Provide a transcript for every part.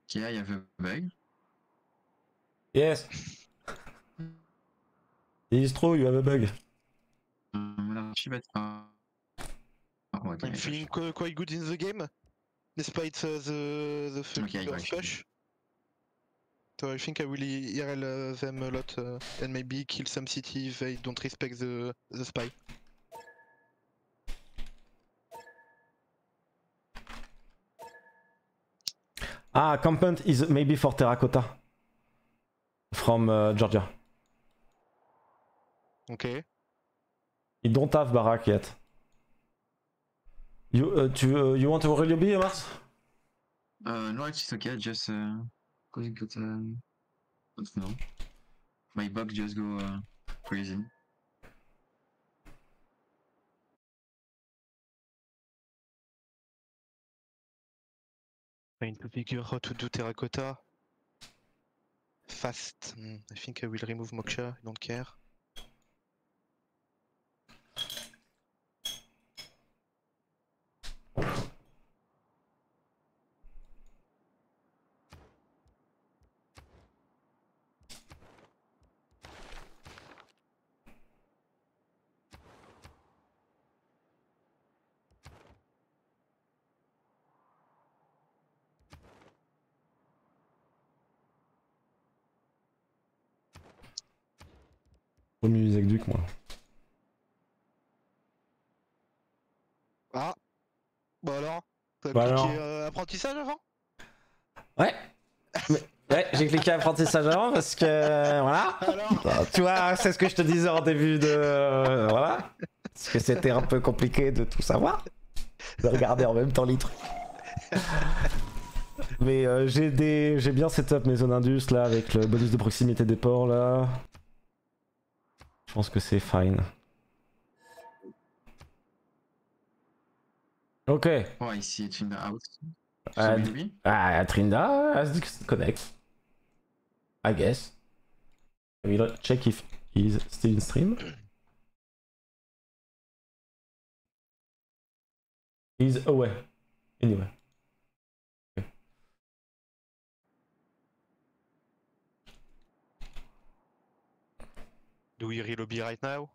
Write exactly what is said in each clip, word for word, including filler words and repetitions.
Yeah, you have a bug? Yes. It is true, you have a bug. Um, uh, oh, okay, I'm feeling qu quite good in the game, despite uh, the the fucking Okay, burst right. push. So I think I will I R L uh, them a lot uh, and maybe kill some city if they don't respect the the spy. Ah, campant is maybe for Terracotta. From uh, Georgia. Okay. You don't have Barak yet. You, uh, tu, uh, you want to really be, Mars? Uh, no, it's okay, just, uh, cause it got, um, I don't know. My bug just go, uh, crazy. Trying to figure how to do terracotta fast. Mm, I think I will remove Moksha, I don't care. Faut mieux les exducs, moi. Ah. Bah alors, t'as Bah cliqué alors. euh, apprentissage avant? Ouais. Mais, ouais, j'ai cliqué apprentissage avant parce que euh, voilà. Alors Tu vois, c'est ce que je te disais en début de euh, voilà. Parce que c'était un peu compliqué de tout savoir, de regarder en même temps les trucs. Mais euh, j'ai des, j'ai bien setup mes zones indus là avec le bonus de proximité des ports là. Je pense que c'est fine. Ok. Oh, I see it in the house. Uh, So maybe? uh, Trinda has disconnect. I guess. I will check if he's still in stream. He's away. Anyway. Okay. Do we relobby right now?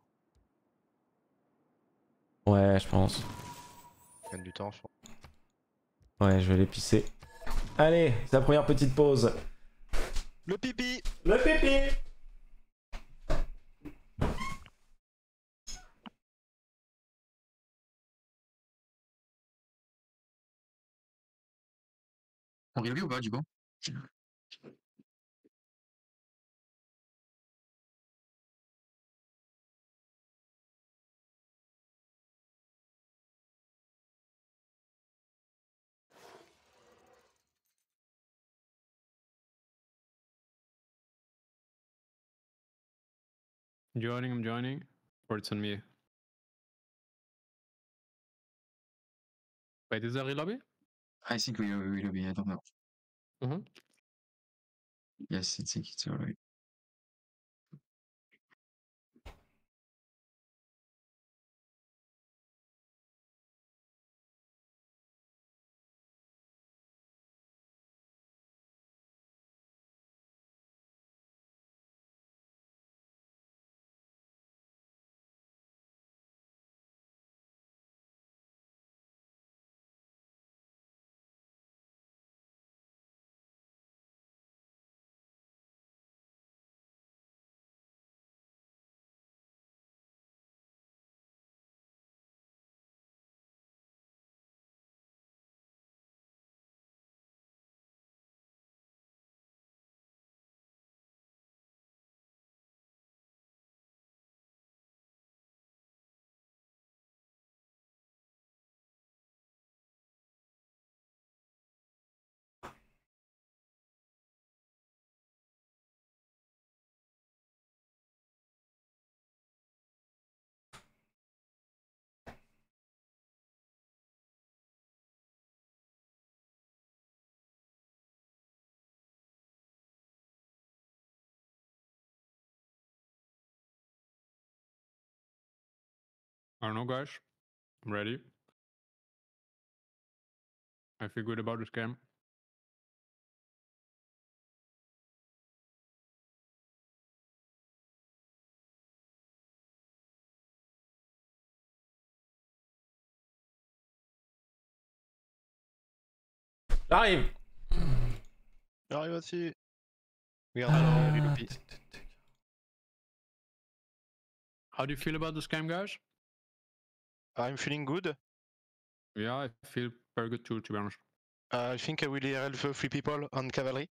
Ouais, je pense. Gagne du temps, je pense. Ouais, je vais les pisser. Allez, c'est la première petite pause. Le pipi! Le pipi! On review ou pas, du coup? Joining, I'm joining. Or it's on me. Wait, is there a lobby? I think we will be, I don't know. Mm-hmm. Yes, it's, it's alright. I don't know, guys. I'm ready. I feel good about this game. J'arrive. J'arrive aussi. Regarde, les lobbies. How do you feel about the scam, guys? I'm feeling good. Yeah, I feel very good too, to be honest. Uh, I think I will I R L the three people on cavalry.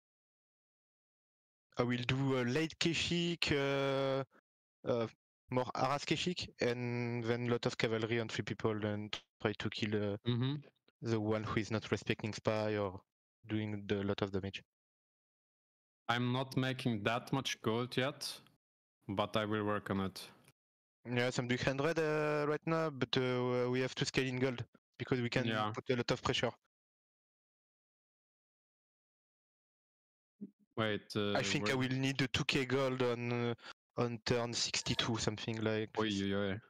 I will do a late Keshik, uh, uh, more Aras Keshik, and then lot of cavalry on three people and try to kill uh, Mm-hmm. the one who is not respecting spy or doing the lot of damage. I'm not making that much gold yet, but I will work on it. Yes, I'm doing one hundred uh, right now, but uh, we have to scale in gold because we can Yeah. put a lot of pressure. Wait, uh, I think where... I will need a two K gold on uh, on turn sixty-two, something like Oi, this. oi, oi.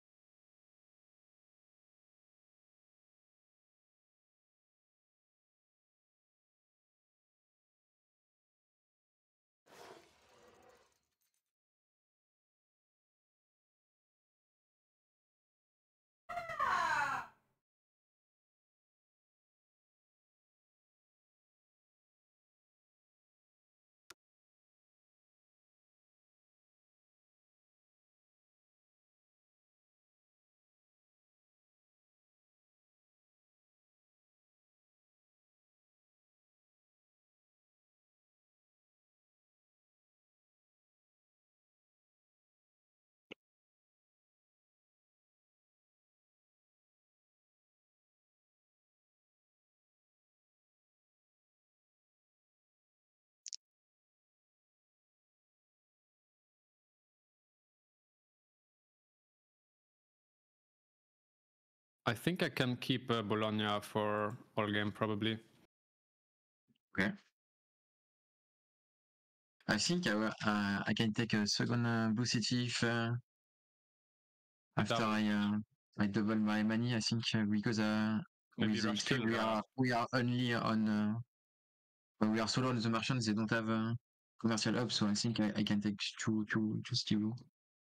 I think I can keep uh, Bologna for all game, probably. Okay. I think I, will- uh, I can take a second uh, blue city if uh, after Double. I uh, I double my money. I think uh, because uh, Maybe with the rush X P kill, we uh, are we are only on uh, well, we are solo on the merchants. They don't have uh, commercial hub, so I think I, I can take two two two city blue.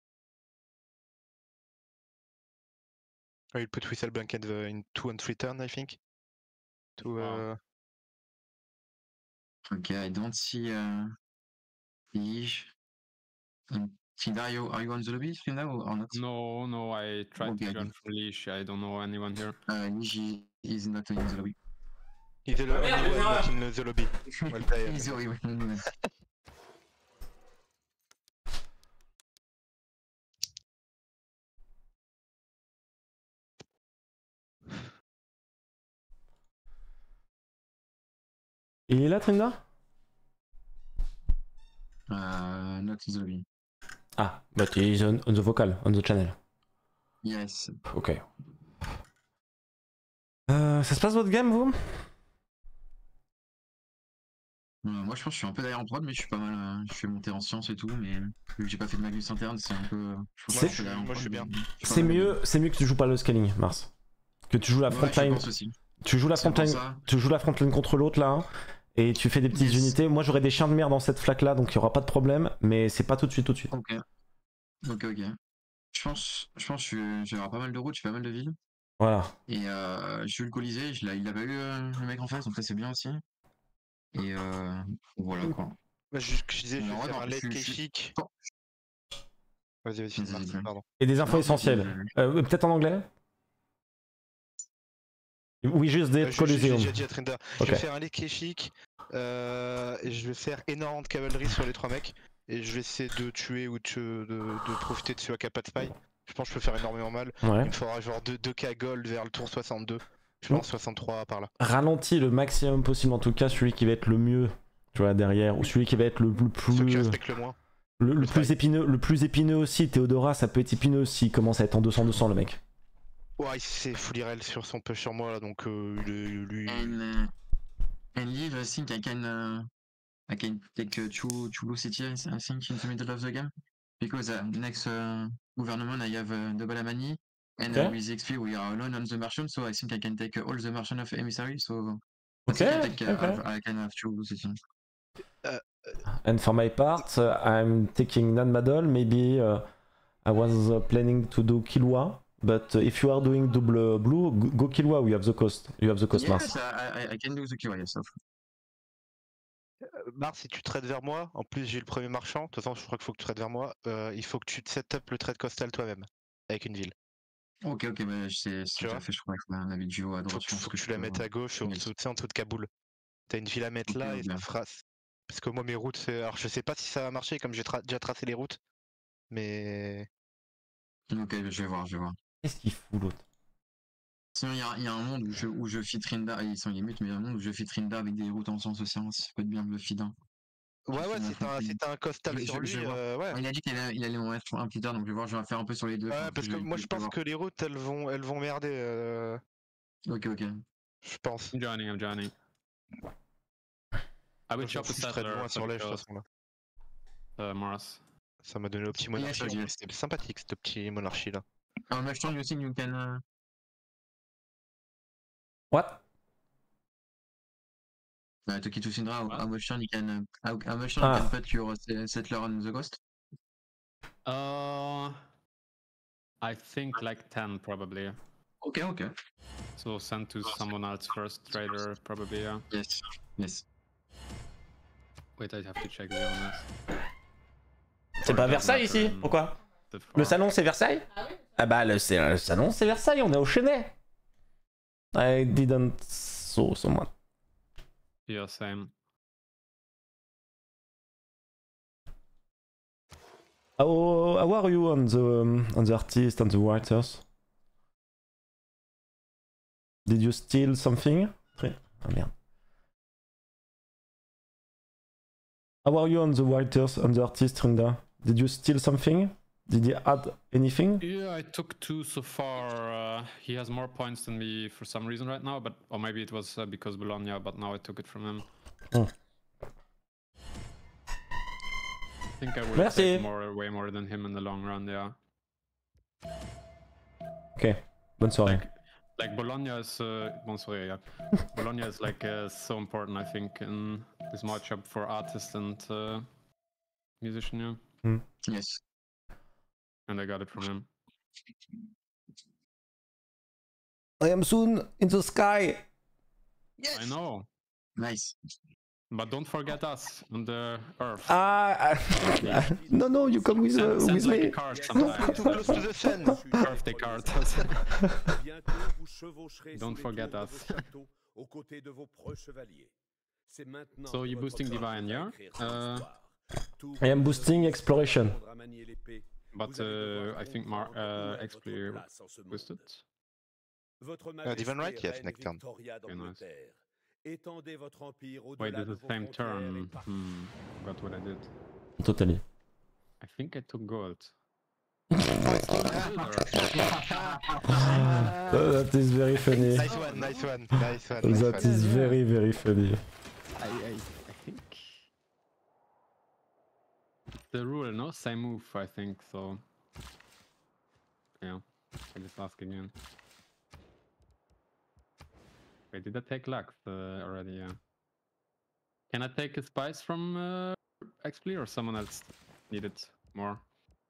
I will put Whistle Blanket uh, in two and three turn, I think. To Wow. uh, Okay, I don't see uh, Liege. Um, Trindario, are you on the lobby Trindario or not? No, no, I tried Okay, to join okay. from Leash. I don't know anyone here. Uh, Liege is not in the lobby. he's the only merde, one putain. not in the lobby. Well played. He's horrible. Il est là, Trinda? Uh, not in the lobby. Ah, but he's on, on the vocal, on the channel. Yes. Ok. Euh, ça se passe votre game, vous? Euh, moi, je pense que je suis un peu derrière en prod, mais je suis pas mal. euh, je fais monter en science et tout, mais vu que j'ai pas fait de Magnus interne, c'est un peu. euh, Je pense Moi, que je suis- derrière en moi, je prod, suis bien. mais je suis pas C'est mal mieux, c'est mieux que tu joues pas le scaling, Mars. Que tu joues la Ouais, je frontline. pense aussi. Tu joues la C'est pour frontline. ça. Tu joues la frontline contre l'autre là. Et tu fais des petites Yes. unités. Moi j'aurais des chiens de mer dans cette flaque là, donc il y aura pas de problème. Mais c'est pas tout de suite, tout de suite. Ok. Ok, ok. Je pense, je pense que j'ai pas mal de routes, je fais pas mal de villes. Voilà. Et euh, je vais le colisée, je l'ai- il a pas eu euh, le mec en face, donc ça c'est bien aussi. Et euh, voilà quoi. Bah, je, je disais, je Mais vais en vrai, faire non, un late je suis- je suis- Keshik. Bon. Vas-y, vas-y, Vas-y, Mars, vas-y. pardon. Et des infos Non, essentielles. je- Euh, Peut-être en anglais? Oui, juste Euh, des je- je- J'ai Coliseum. déjà dit à Trinda. Ok. Je vais faire un late Keshik. Euh, et je vais faire énormément de cavalerie sur les trois mecs. Et je vais essayer de tuer ou de, de, de profiter de celui qui a pas de spy. Je pense que je peux faire énormément mal. Ouais. Il me faudra genre deux K gold vers le tour soixante-deux. Je Bon. pense soixante-trois par là. Ralentis le maximum possible, en tout cas, celui qui va être le mieux, tu vois, derrière, ou celui qui va être le, le plus. Ceux qui respectent le moins. Le, le le plus spy. épineux, le plus épineux aussi, Théodora, ça peut être épineux s'il commence à être en deux cents deux cents le mec. Ouais, c'est full I R L sur son push sur moi là, donc euh, il est- lui. And, uh, and leave, I think I can uh, I can take uh, two two blue city, I I think, in the middle of the game. Because uh, next uh, government I have uh, double money, and uh, Okay. with the X P we are alone on the merchant, so I think I can take uh, all the merchant of emissary. So I Okay, think I, take, uh, okay. have- I can have two blue city. And for my part, uh, I'm taking Nan Madol. Maybe uh, I was uh, planning to do Kilwa but uh, if you are doing double blue, go, go kill Wa, we have the cost. You have the cost, Mars. Yes, I, I, I can do the Q I, yes. Mars, si tu trades vers moi, en plus j'ai le premier marchand, de toute façon je crois qu'il faut que tu trades vers moi, euh, il faut que tu te set up le trade costal toi-même, avec une ville. Ok, ok, mais c'est Tu tout vois à fait, je crois que un avis de duo à Faut, droite. que- je pense faut que je tu la peux mettes voir. à gauche, en Yes. dessous, tu sais, en dessous de Kaboul. T'as une ville à mettre Ok, là et ok. ça fera... Parce que moi mes routes, c'est- alors je sais pas si ça va marcher comme j'ai tra- déjà tracé les routes, mais... Ok, je vais voir, je vais voir. Qu'est-ce qu'il fout l'autre? Sinon, il y a, il y a un monde où je, où je fit Rinda, ils sont limites, mais il y a un monde où je fit Rinda avec des routes en sens océan, ça peut être bien le feed. Hein. Ouais, ouais, Je- si t'as un, si t'as un costal je- sur je- lui, je vais voir. euh, ouais. Il a dit qu'il allait, il allait m'en mettre un plus tard, donc je vais voir, je vais faire un peu sur les deux. Ouais, enfin, parce que je- moi je je vais pense voir. que les routes elles vont, elles vont merder. Euh... Ok, ok. Je pense. I'm joining, I'm joining. I will Je chop a suis très settler loin sur l'âge de toute because, façon là. uh, Mars. Ça m'a donné le petit monarchie. Yeah, yeah. C'était sympathique ce petit monarchie là. Um, next turn you think you can... Uh... What? Uh, to Kitu Syndra, how, how much turn you can... Uh, how, how much turn Ah. you can put your uh, settler on the ghost? Uh, I think like ten probably. Ok, ok. So send to someone else first, trader probably, yeah. Yes, yes. Wait, I have to check the honest. C'est pas Versailles ici? Pourquoi? Le salon c'est Versailles? Ah bah le, c'est- le salon c'est Versailles, on est au Chenet. I didn't saw someone. Yeah, same. How, how are you on the um, on the artist and the writers? Did you steal something? Ah merde. How are you on the writers and the artist, Rinda? Did you steal something? Did he add anything? Yeah, I took two so far. Uh, he has more points than me for some reason right now, but or maybe it was uh, because Bologna, but now I took it from him. Oh. I think I will Merci. take more, way more than him in the long run. Yeah. Ok, bonne soirée. Like, like Bologna is, uh, bon, sorry, yeah. Bologna is like uh, so important, I think, in this matchup for artist and uh, musician. Yeah, Yes. and I got it from him. I am soon in the sky. Yes. I know, Nice. but don't forget us on the Earth. Ah, ah, no, no, you come with, Send, uh, send with like a me. card sometimes. Too close to the sun. Birthday card. Bientôt, vous chevaucherez Don't sous les forget tours de us. vos châteaux, aux côtés de vos preux chevaliers. C'est maintenant So que you're votre boosting peuple Divine, va yeah? écrire son Uh, histoire. Tout I am comme boosting vous exploration. apprendre à manier l'épée, But vous allez uh, devoir I think Mar comprendre où uh, est votre Explorer place en ce monde. boosted. Votre Uh, Divine Right, Majesté, yes, reine next turn. Victoria Okay, nice. d'Angleterre, étendez votre empire Wait, au-delà it's de the vos same frontières et turn. partout. Hmm, forgot what I did. Totally. I think I took gold. Uh, that is very funny. Nice one, nice one, nice one. Nice That one. is very, very funny. I, I, I think the rule, no? Same move, I think, so yeah, I just ask again. Wait, did I take Lux uh, already? Yeah. Can I take a spice from uh, X P or someone else needed more?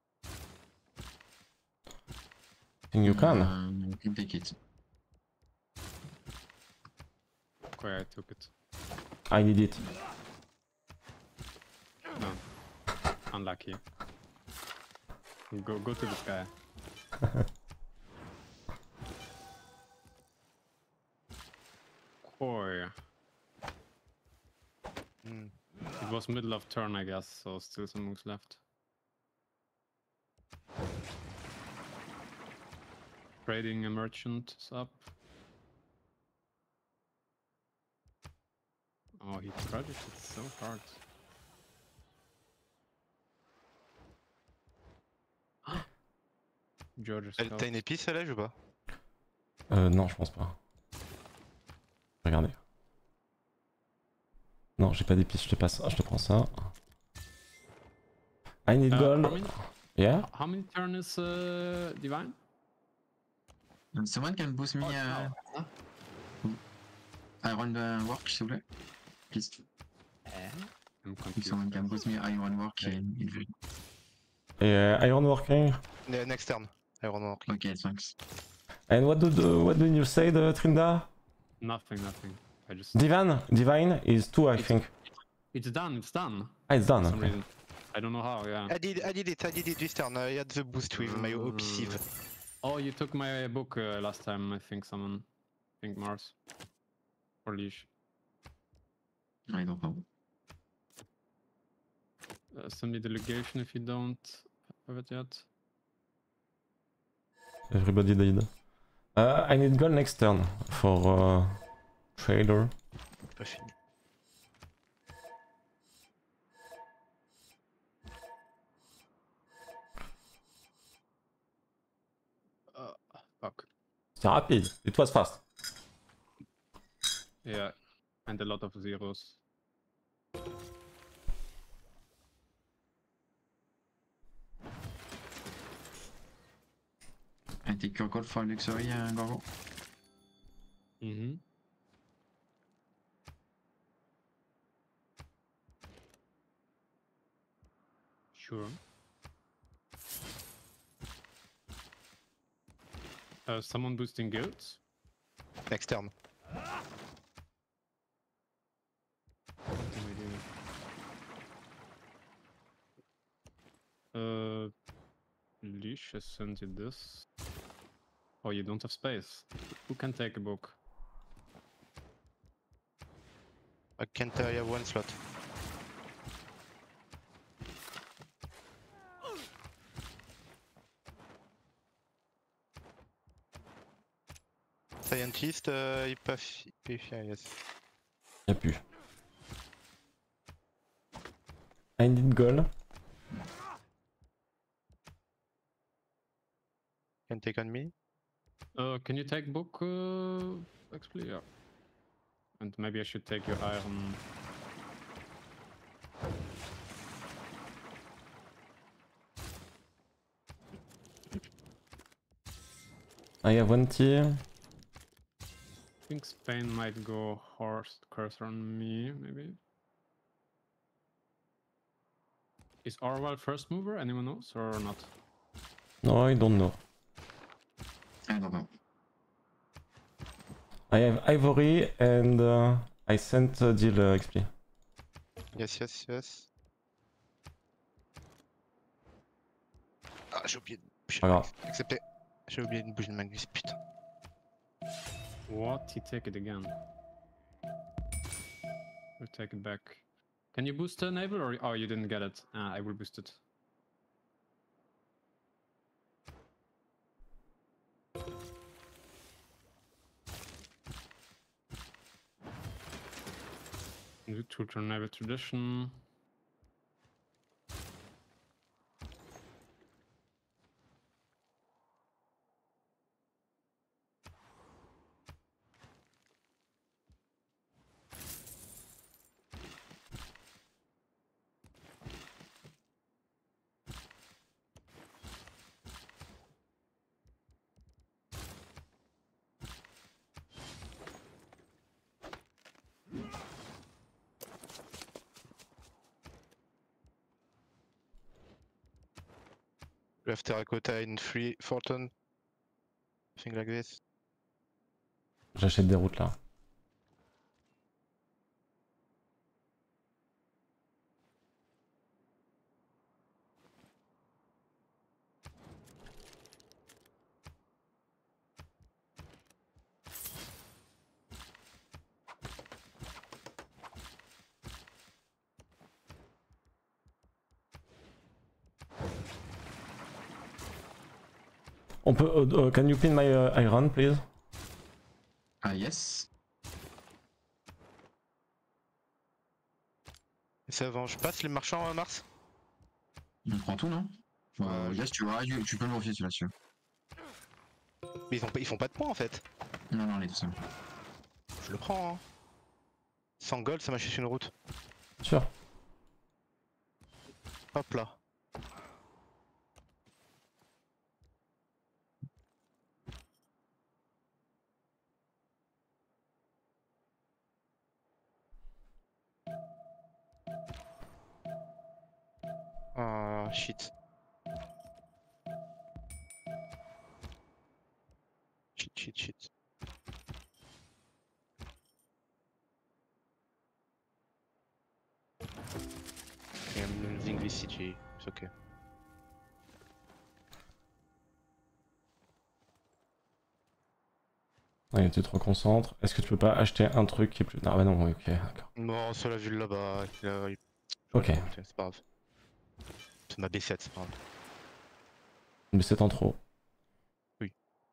think you can. Um, you can take it. Okay, I took it. I need it. No. Unlucky. Go go to this guy. Koi. Hmm. It was middle of turn, I guess, so still some moves left. Trading a merchant is up. Oh, he projected so hard. George Elle- T'as une épice à l'âge ou pas? Euh, non, je pense pas. Regardez. Non, j'ai pas d'épices, je te passe, je te prends ça. I need Uh, gold. how, many, Yeah. how many turn is uh, Divine? Um, someone can boost me uh, Iron uh, Work, s'il vous plaît? Please. I'm If confused. someone can boost me Iron Work, Okay. in, in Et euh, Iron Working. Ne- Next turn. Iron Henry. Ok, thanks. And what do the, what do you say, the Trinda? Nothing, nothing. I just. Divan, Divine is two, I It's- think. It's done. It's done. Ah, it's done. For some Okay. reason. I don't know how. Yeah. I did, I did it, I did it this turn. I had the boost with my O P sieve. Oh, you took my book uh, last time. I think someone. I think Mars. Or Leash. I don't know. Uh, send me delegation if you don't have it yet. Everybody did. Uh, I need gold next turn for uh, trader. Pas fini. Uh, fuck. C'est rapide. It was fast. Yeah, and a lot of zeros. I take your call for luxury, uh, Gorgo. Mm-hmm. Sure. Uh, someone boosting guilds? Next turn. Uh, Leash has sent you this. Oh, you don't have space. Who can take a book? I can't tell you one slot. Scientist, euh, il pas fi... il fi- yes. Y'a plus. I need gold. Can take on me. Uh, can you take book, uh, X P? Yeah. And maybe I should take your iron. I have one tier. I think Spain might go horse cursor on me, maybe. Is Orwell first mover? Anyone knows or not? No, I don't know. I don't know. I have Ivory and uh, I sent uh, deal uh, X P. Yes, yes, yes. Ah, j'ai oublié de bouger Pas le grave. Magnus. Accepté. J'ai oublié de bouger le Magnus, putain. What? He take it again. We'll take it back. Can you boost the naval or oh you didn't get it? Ah, I will boost it. New tutor naval tradition. We have terracotta in three Fortune. Thing like this. J'achète des routes là. On peut. Uh, uh, can you pin my uh, iron, please? Ah, yes. Et ça avance. Je passe les marchands à Mars. On prend tout, non? Euh, Ouais, yes, tu vois, tu, tu peux le modifier celui-là, si tu veux. Mais ils, ont pas, ils font pas de points en fait. Non, non, on est tout seul. Je le prends, hein. cent gold, ça m'achète une route. Sûr. Hop là. Ah, shit. this C G, it's okay. Ouais, tu te reconcentres. Est-ce que tu peux pas acheter un truc qui est plus... Ah bah non, oui, ok, d'accord. Non, sur la vue là-bas, il a... il- Ok. C'est pas grave. C'est ma B sept, c'est pas grave. Mais c'est en trop. Oui.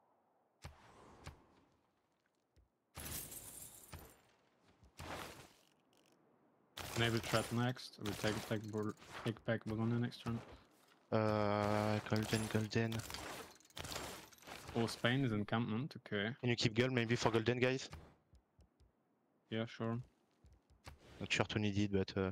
Maybe trap next. We take take bur take back Bologna next turn. Uh, golden, golden. Oh, Spain is encampment. Okay. Can you keep gold maybe for golden, guys? Yeah, sure. Not sure to need it, but uh...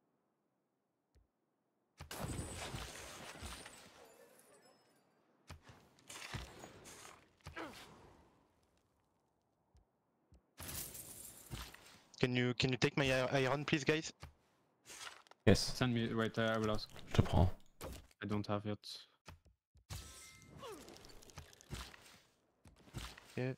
Can you can you take my iron, please, guys? Yes, Send me. Wait, uh, I will ask. je te prends. I don't have yet. Yeah.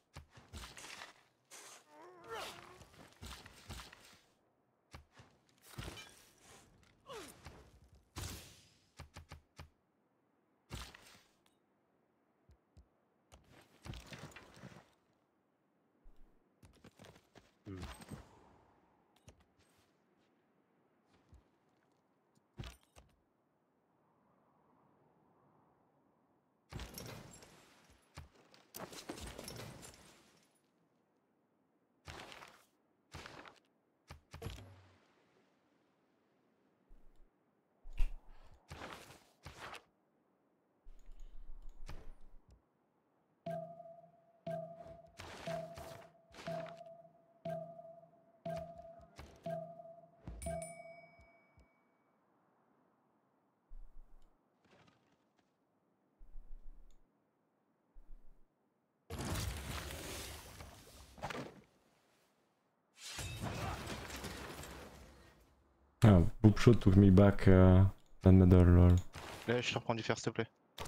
Ah, Boopshot took me back uh, that medal, lol. Là, je te reprends du fer, s'il te plaît.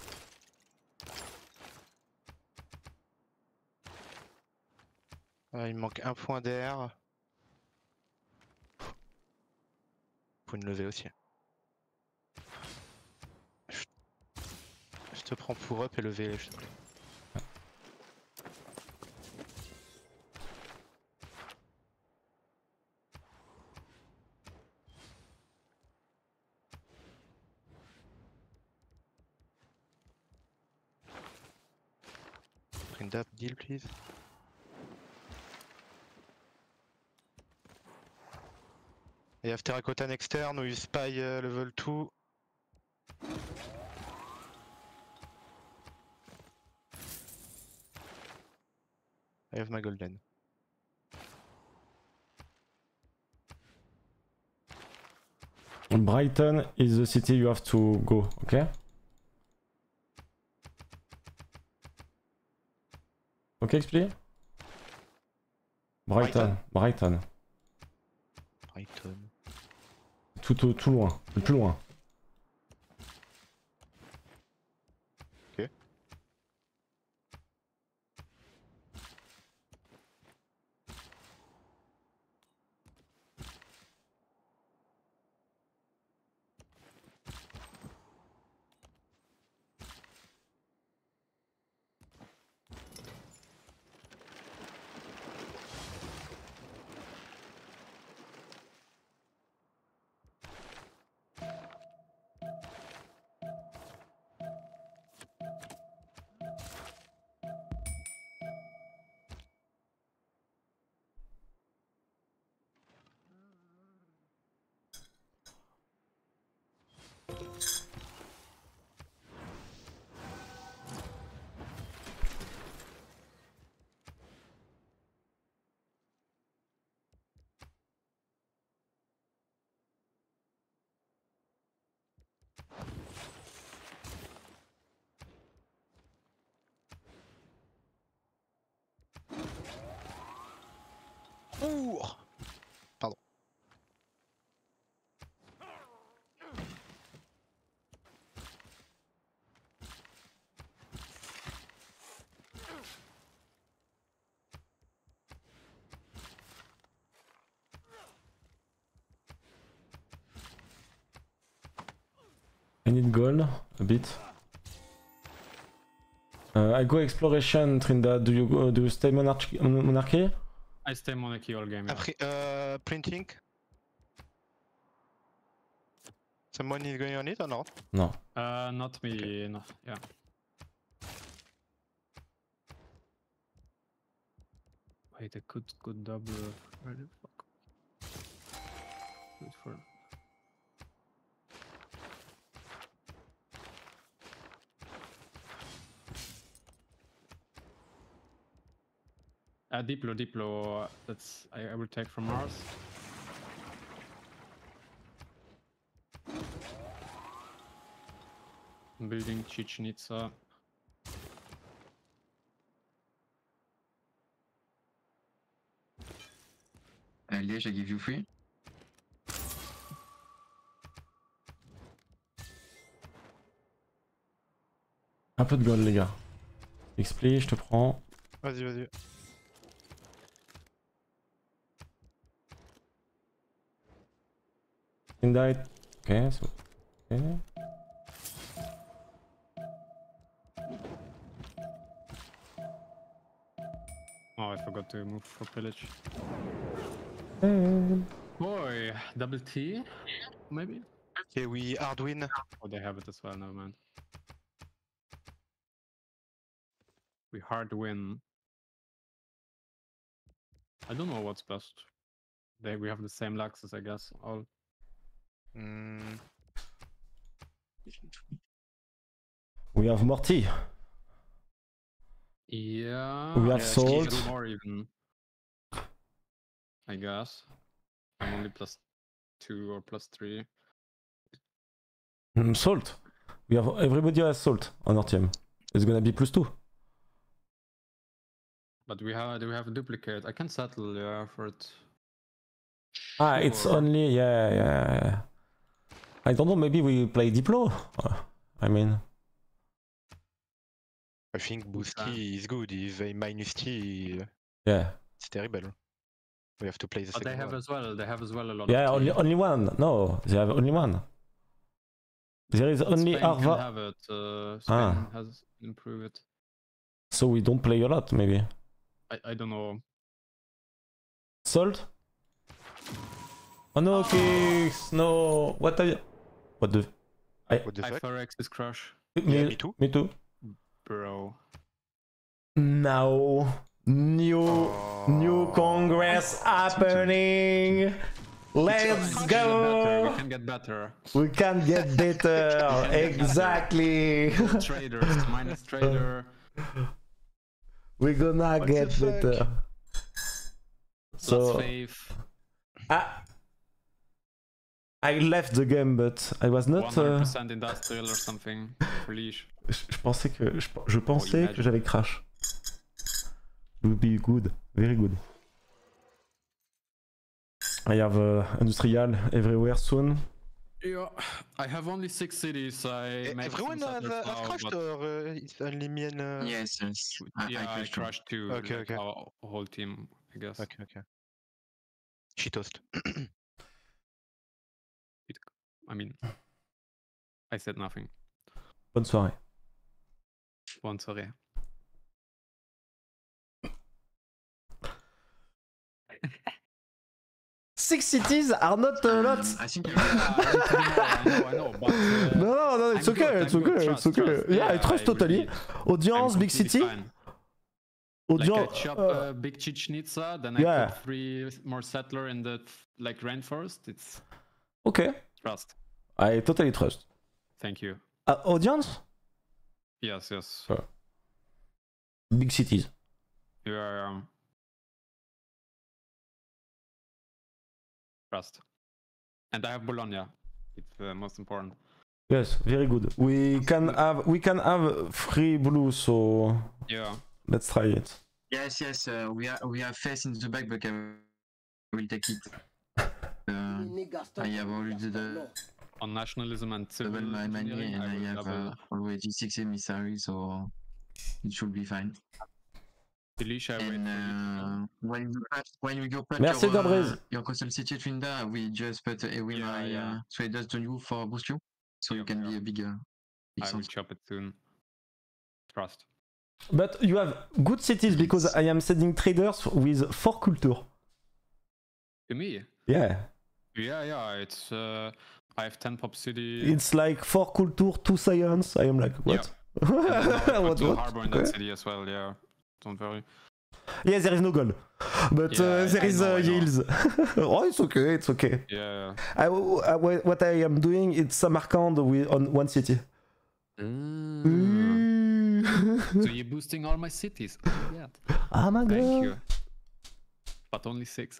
Ah, il me manque un point d'air. Faut une levée aussi. Je... je te prends pour up et lever, s'il te plaît. Print up, deal, please. I have terracotta next turn, we spy uh, level two. I have my golden. Brighton is the city you have to go, okay? Ok, explique. Brighton, Brighton. Brighton. Tout, au, tout loin, le plus loin. Ok. Ouh! Pardon. need gold a bit. Uh, I go exploration, Trinda. Do you go, do you stay monarchy? monarchy? I stay monarchy all game. Yeah. Après, uh, printing. Someone is going on it or not? No. Uh, not me. Okay. No, yeah. Wait, I could could double. Where the fuck? Good for. Uh, Diplo, Diplo. That's I, I will take from Mars. Building Chichen Itza. Uh, Liège, I give you free. Un peu de gold les gars. Expli, je te prends. Vas-y, vas-y. Indite. Ok, so. Ok. Oh, I forgot to move for pillage. Hey. Boy, double T, maybe? Okay, we hard win. Oh, they have it as well, no man. We hard win. I don't know what's best. They we have the same Luxus, I guess. All. Mm. We have Morty. Yeah. We have yeah, Salt. do more even. I guess. I'm only plus two or plus three. Mm, salt. We have everybody has salt on our team. It's gonna be plus two. But we have do we have a duplicate? I can settle yeah for it. Ah, it's Sure. only yeah yeah. yeah. I don't know. Maybe we play Diplo. Uh, I mean. I think Boosty is good. If they minus T, Yeah. it's terrible. We have to play the But second they have one. as well. They have as well a lot Yeah, of. only T. only one. No, they have only one. There is only Spain can Arva, have it. Uh, Spain Ah. has improved it. so we don't play a lot. Maybe I I don't know. Salt. Oh no, Kix! No. What are you? What the? What the I fuck? Forex is crush, Yeah, me too. Me too. bro. Now, new Oh. new congress happening. Let's We go. can get better. We can get better. Exactly. Traders, minus trader. We're gonna What get the fuck? better. Plus So faith. ah, I left the game, but I was not. one hundred Uh, percent industrial or something. For leash. je, je pensais que je, je pensais imagine. que j'avais crash. It would be good, very good. I have uh, industrial everywhere soon. Yeah, I have only six cities. I Eh, made Everyone some has, settlers uh, has now, crashed but- or uh, it's only me and... Uh... Yes, yes. I, yeah, I, I crashed too. crashed too. Okay, like okay. Our whole team, I guess. Okay, okay. Shitoast. I mean, I said nothing. Bonne soirée. Bonne soirée. Six cities are not a lot. Um, I think Yeah, I know, I know, but uh, No, no, no, it's I'm okay, good, it's I'm good. okay, Trust, it's okay. trust. Yeah, I Yeah, trust I will totally. lead. Audience, I'm big completely city. fine. Like I Audience. chop uh, uh, big Chichen Itza, then yeah. I put three more settler in the like rainforest. It's Okay, trust. I totally trust. Thank you. Uh, audience, Yes, yes. big cities. You are um, trust. And I have Bologna. It's uh, most important. Yes, very good. We can have we can have free blue, so Yeah. let's try it. yes, yes. Uh, we are we have face in the back, but I will take it. Uh, I have already the On nationalism and civil double my money, engineering, and I I will have double uh, already six emissaries, so it should be fine. Felicia. Wait And for you. uh, when you put- when you put Merci, your, uh, Gabriel. your coastal city Trinda, we just put a Wima Yeah, yeah. uh, traders to you for boost you. So you Yeah, can be yeah. a big, uh, big I will source. chop it soon. Trust. But you have good cities because I am sending traders with four culture. To me? Yeah. Yeah, yeah. It's uh, I have ten pop city. It's like four culture, two science. I am like, what? And then now I put what, two what? harbor in Okay. that city as well. Yeah. Don't worry. Yeah, there is no gold. But Yeah, uh, there I is know, uh, I know. yields. Oh, it's okay, it's okay. Yeah. I, I, what I am doing is Samarkand with, on one city. Mm. So you're boosting all my cities. Oh my god. Oh my god. Thank you. But only six.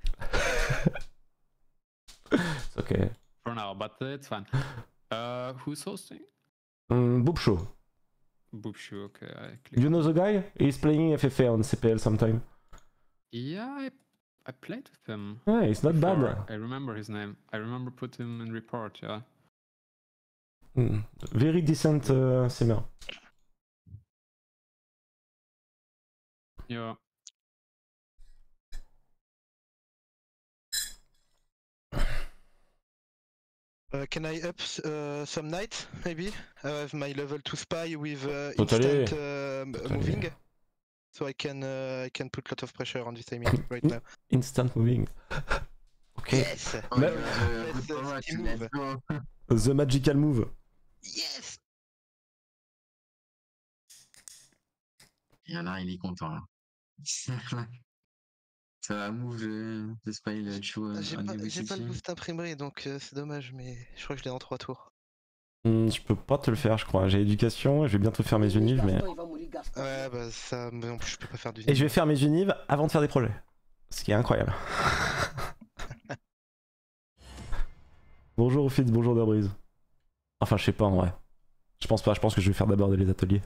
It's okay. For now, but uh, it's fine. Uh, who's hosting? Mm, Boob Show. Boopshu, okay. I click. You know the guy? He's playing F F A on C P L sometime. Yeah, I, I played with him. Yeah, it's not before. bad. I remember his name. I remember put him in report, yeah. Mm, very decent uh, simmer. Yeah. Uh, can I up uh, some knight, maybe? I have my level two spy with uh, Totally. instant uh, m- Totally. moving. So I can uh, I can put a lot of pressure on this timing right now. Instant moving. Okay. Yes! Oh, Mais- you have the Let's, good uh, power, steam let's move. go. The magical move. Yes! Il y en a, il est content. Là. Ça va move the, the spy le show Ah, J'ai on pas, the j'ai pas le city. boost imprimerie donc euh, c'est dommage, mais je crois que je l'ai en trois tours. Hmm, je peux pas te le faire, je crois. J'ai éducation, je vais bientôt faire mes unives, mais. Ouais, bah ça, mais en plus je peux pas faire du. Et je vais faire mes unives avant de faire des projets. Ce qui est incroyable. Bonjour Fitz, bonjour Derbrise. Enfin, je sais pas en vrai. Je pense pas, je pense que je vais faire d'abord les ateliers.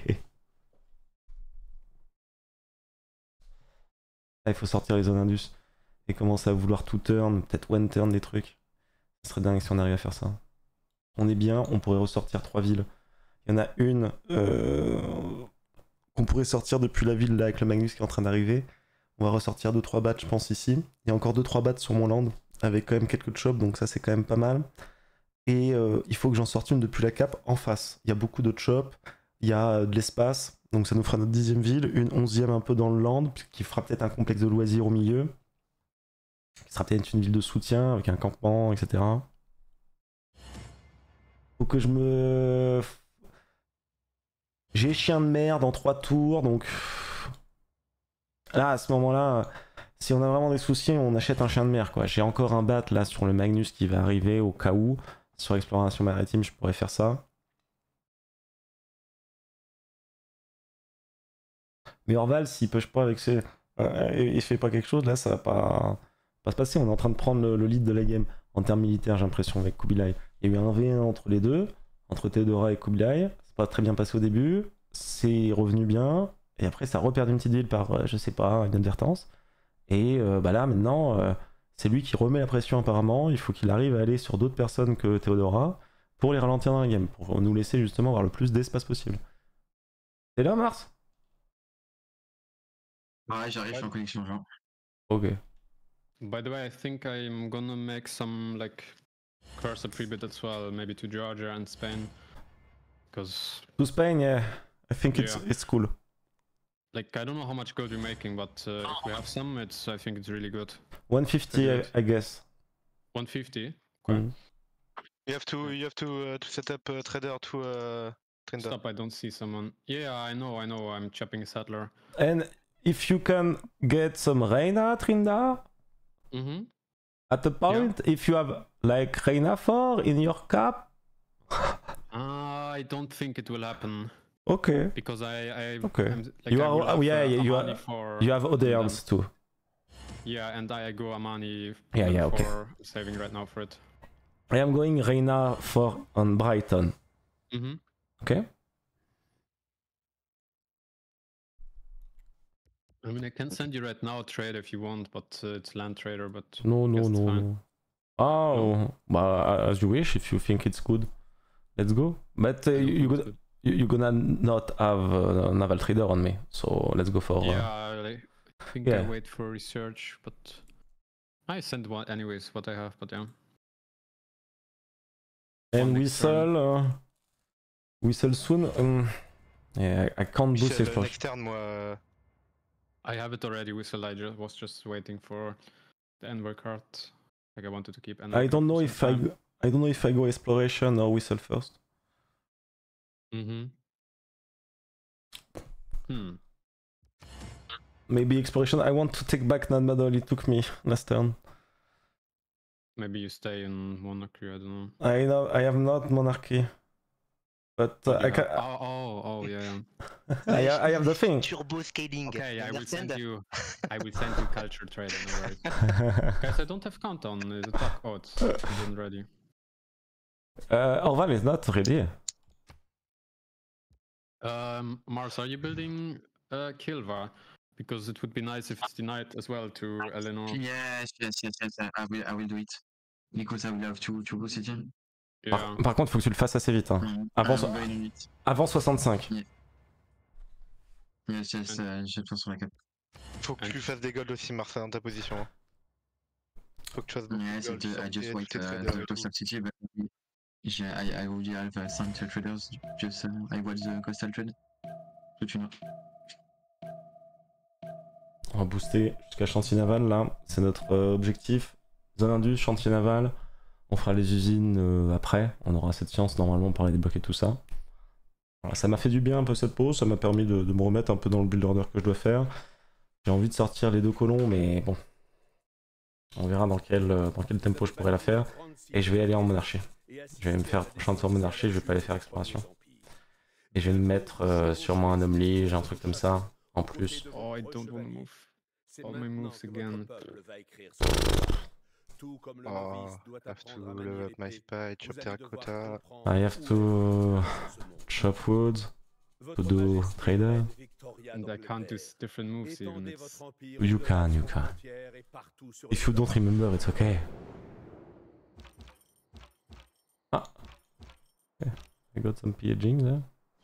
Ah, il faut sortir les zones indus et commencer à vouloir tout turn, peut-être one turn des trucs. Ce serait dingue si on arrive à faire ça. On est bien, on pourrait ressortir trois villes. Il y en a une euh, qu'on pourrait sortir depuis la ville là avec le Magnus qui est en train d'arriver. On va ressortir deux trois bats je pense ici. Il y a encore deux trois bats sur mon land avec quand même quelques chops donc ça c'est quand même pas mal. Et euh, il faut que j'en sorte une depuis la cape en face. Il y a beaucoup de chops, il y a euh, de l'espace. Donc ça nous fera notre dixième ville, une onzième un peu dans le land, qui fera peut-être un complexe de loisirs au milieu. Qui sera peut-être une ville de soutien avec un campement, et cetera. Faut que je me... J'ai chien de merde en trois tours, donc... Là, à ce moment-là, si on a vraiment des soucis, on achète un chien de mer, quoi. J'ai encore un bat là sur le Magnus qui va arriver au cas où. Sur exploration maritime, je pourrais faire ça. Mais Orval, s'il push pas avec ses... Euh, il fait pas quelque chose, là, ça va pas, pas se passer. On est en train de prendre le, le lead de la game en termes militaires, j'ai l'impression, avec Kubilai. Il y a eu un V un entre les deux, entre Theodora et Kubilai. C'est pas très bien passé au début. C'est revenu bien. Et après, ça a reperdu une petite ville par, euh, je sais pas, une inadvertance. Et euh, bah là, maintenant, euh, c'est lui qui remet la pression apparemment. Il faut qu'il arrive à aller sur d'autres personnes que Theodora pour les ralentir dans la game, pour nous laisser justement avoir le plus d'espace possible. T'es là, Mars? Ah ouais, j'arrive, je suis en connexion, genre. Ok. By the way, I think I'm gonna make some like curse attribute as well, maybe to Georgia and Spain, because To Spain, yeah. I think it's Yeah. it's cool. like I don't know how much gold you're making, but uh, if we have some, it's I think it's really good. one fifty, I, Good. I guess. one fifty. Okay. Mm. You have to you have to uh, to set up a trader to uh, Trinda. Stop! I don't see someone. Yeah, I know, I know. I'm chopping a settler. And if you can get some Reina, Trinda, Mm-hmm. at the point, if you have like Reina four in your cap, Uh, I don't think it will happen okay. because I, I Okay. I'm, like, You I are- will oh, have, yeah, uh, yeah, you Amani are- for You have and Odeons too. yeah, and I go Amani. Yeah, uh, yeah, okay. for saving right now for it. I am going Reina four on Brighton. Mm-hmm. Okay? I mean, I can send you right now a trade if you want, but uh, it's land trader. But No, no, Guess it's no, fine. no. Oh, bah, as you wish, if you think it's good. Let's go. But uh, I don't you, think you, it's gonna, good. you, you're gonna not have uh, naval trader on me, so let's go for... Uh, Yeah, like, I think yeah. I wait for research, but I send one anyways. What I have, but yeah. And One next turn. whistle, uh, whistle soon. Um, yeah, I, I can't Puis boost c'est le exploration. next turn, moi. euh, I have it already whistled. I just was just waiting for the Enver card. Like I wanted to keep Enver I don't card know for if some I, time. go- I don't know if I go exploration or whistle first. Mm-hmm. Hmm. Maybe exploration. I want to take back Nad Model. It took me last turn. Maybe you stay in Monarchy, I don't know. I know I have not monarchy, but uh, What do I you can. have? Oh, oh, oh, yeah. yeah. I, ha- I have the thing. Turbo scaling. Okay, I will Understand? send you. I will send you culture trader. No worries. Guys, I don't have countdown. Uh, the talk. Oh, it's isn't ready. uh, Orval is not ready. Um, Mars, are you building uh, Kilva? Because it would be nice if it's denied as well to Eleanor. Yes, yes, yes, yes. I I will, I will do it because I will have to to go city. Yeah. Par, par contre, faut que tu le fasses assez vite. Hein. Mm, Avant, I'm so- going on it. avant soixante-cinq. Yes, yes. Uh, je pense sur la carte. Faut que tu fasses des golds aussi, Marcel, dans ta position. hein. Faut que tu fasses beaucoup Yes, de golds. I, I just sortir wait tous tes uh, traders to et to tout. stop city, but j'ai- I I already have uh, cinq traders. Just uh, I watch the coastal trade. So tu know. On va booster jusqu'à chantier naval là. C'est notre euh, objectif. Zone Indus, chantier naval. On fera les usines euh, après. On aura cette science normalement pour aller débloquer tout ça. Voilà, ça m'a fait du bien un peu cette pause. Ça m'a permis de, de me remettre un peu dans le build order que je dois faire. J'ai envie de sortir les deux colons, mais bon. On verra dans quel, euh, dans quel tempo je pourrais la faire. Et je vais aller en monarchie. Je vais me faire prochain tour monarchie, je vais pas aller faire exploration. Et je vais me mettre euh, sûrement un homme lige, un truc comme ça. En plus. Oh, I don't want to move. All my moves again. Tout comme le Oh, novice doit have to apprendre à level manier up my l'épée, spy, chop vous allez devoir terracotta. comprendre I have to chop wood. Votre do Majesté trader. règne Victoria And I can't do d'Angleterre. s- different moves even. Étendez It's... votre empire You au-delà can, de you vos can. frontières et partout sur If le you don't globe. remember, it's okay. Ah. Okay. I got some pillaging there.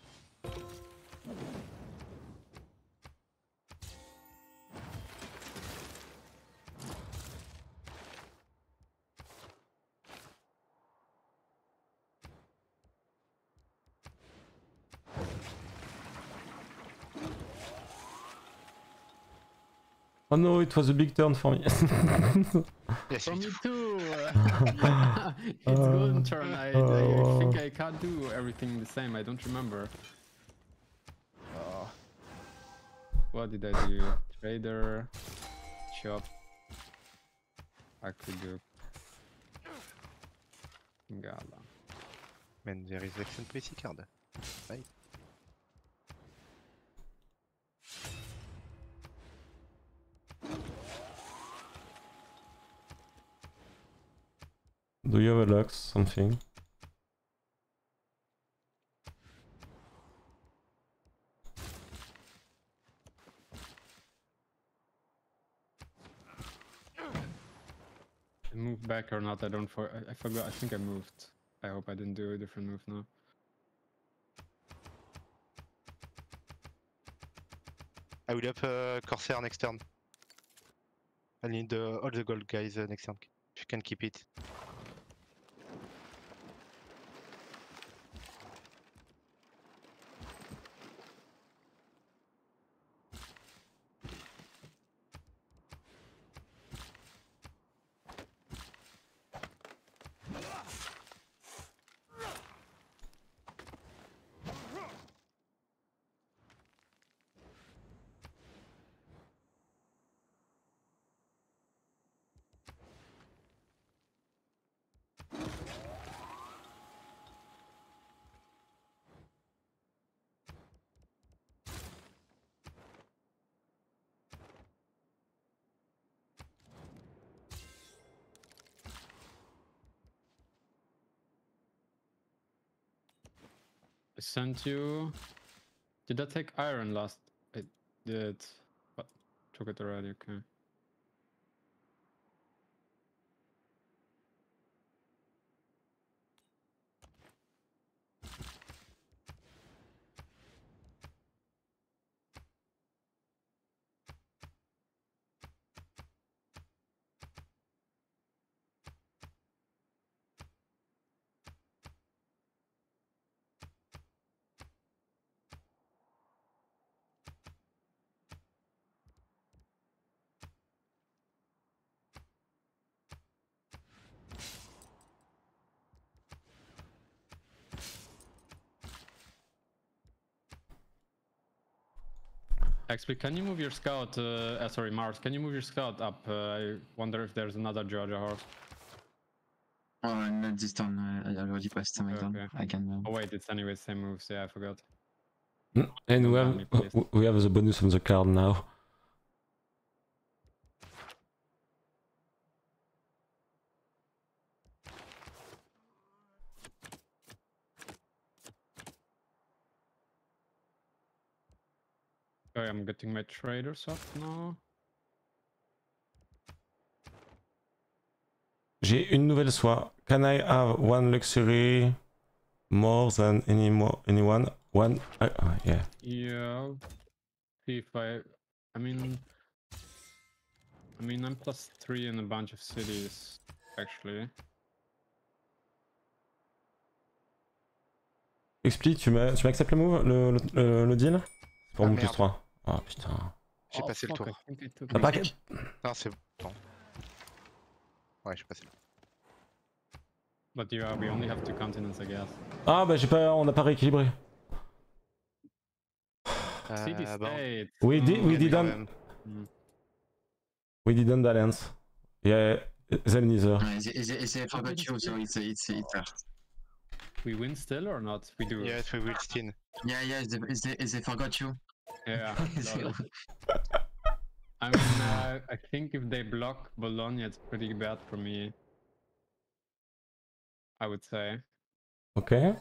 Oh no, it was a big turn for me. Yes, For me me too. too! It's golden turn. I, I think I can't do everything the same. I don't remember. Uh, what did I do? Trader, chop, aqueduct, gala. Man, there is action policy card. Right. Do you have a lux, something? Move back or not? I don't. For I, I forgot. I think I moved. I hope I didn't do a different move now. I will up uh, Corsair next turn. I need uh, all the gold guys uh, next turn. If you can keep it. I sent you. Did I take iron last? I did, but took it already. Okay. Actually, can you move your scout? Uh, uh, sorry, Mars. Can you move your scout up? Uh, I wonder if there's another Georgia horse. Oh, not this turn. Uh, I already passed my Okay, turn. okay. I can. Uh... Oh wait, it's anyway same moves. Yeah, I forgot. Mm, And Don't we ban have me, please. we have the bonus on the card now. Okay, I'm getting my traders up now. J'ai une nouvelle soie. Can I have one luxury more than any more anyone? One. Uh, uh, yeah. Yeah. See if I. I mean. I mean, I'm plus three in a bunch of cities, actually. Explique, tu m'acceptes le move, le, le, le, le deal? C'est pour Ah, mon plus merde. trois. Ah putain. J'ai Oh, passé le fuck, tour. I think I took T'as it. pas... Non, c'est bon. Ouais, j'ai passé le tour. But yeah, we only have two continents, I guess. Ah bah j'ai pas, on n'a pas rééquilibré. City Euh, bon. state. We did, we Gagne quand didn't, même. Mm. we didn't balance. Yeah, them neither. Uh, they, they, they forgot you, so it's it's it's fair. We win still or not? We do. Yes, we will still. Yeah, yeah, they, they, they forgot you. Yeah. They- lol. I mean, uh, I think if they block Bologna, it's pretty bad for me. I would say. Okay.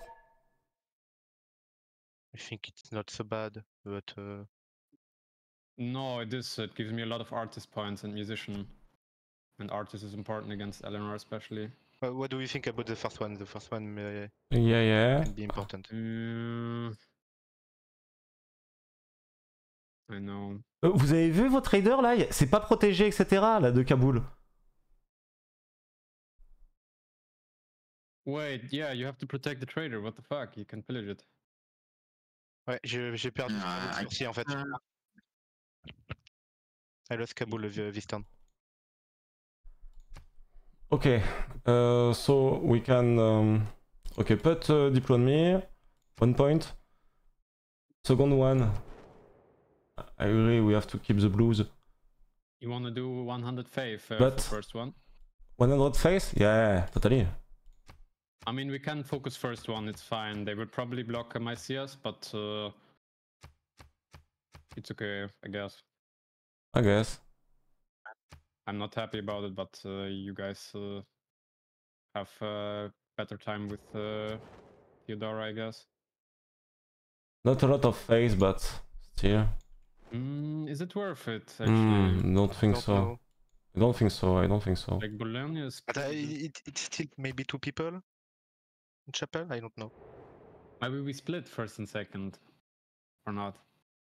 I think it's not so bad, but uh, No, it is. It gives me a lot of artist points and musician. And artist is important against Eleanor, especially. what, what do you think about the first one? The first one uh, Yeah, yeah. can be important. Uh, I know. Euh, Vous avez vu votre trader là? C'est pas protégé, et cetera là de Kaboul. Wait, yeah, you have to protect the trader. What the fuck? You can pillage it. Ouais, j'ai j'ai perdu Ah, ce tour-ci en fait. Uh, I lost Kabul uh, this turn. Okay, uh, so we can. Um, okay, put uh, Diplo on me. One point. Second one. I agree, we have to keep the blues. You want to do one hundred faith uh, But- for first one? one hundred face? Yeah, totally. I mean, we can focus first one. It's fine. They will probably block uh, Mycias, but uh, it's okay, I guess. I guess. I'm not happy about it, but uh, you guys uh, have uh, better time with uh, Theodora, I guess. Not a lot of face, but still. Mm, is it worth it, actually? Mm, don't think Don't so. know. I don't think so. I don't think so. Like, Bologna is... But uh, pretty- it, it's still maybe two people in chapel. I don't know. Maybe we split first and second, or not?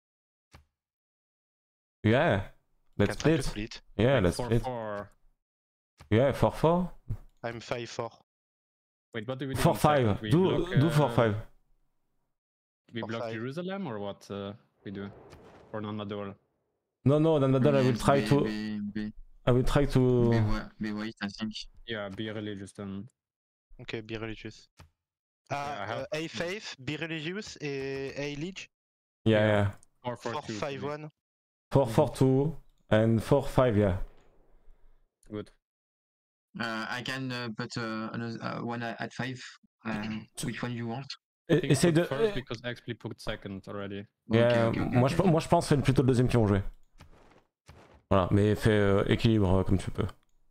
Yeah. Let's Can try to split. split. Yeah, Like let's four, split. four. Yeah, four four. I'm five four. Wait, what do we do? four in five. second? We Do block, do four uh, five. We four, block five. Jerusalem, or what uh, we do? Or Nanadol? No, no, then then I will yes, try be, to. Be, be, I will try to. be, whi- be white, I think. Yeah, be religious then. Okay, be religious. Yeah, Ah, I have- uh, A faith, be religious et A liege. Yeah, Yeah. yeah. Or four, four two. for five me. one. Four four two and four five. Yeah. Good. Uh, I can uh, put uh, another, uh, one at at five. Uh, which one you want? E- I think Essaye put de. first because actually put second already. Yeah, Ok, ok, ok, moi, ok. Je, moi je pense que c'est plutôt le deuxième qui vont jouer. Voilà, mais fais euh, équilibre euh, comme tu peux.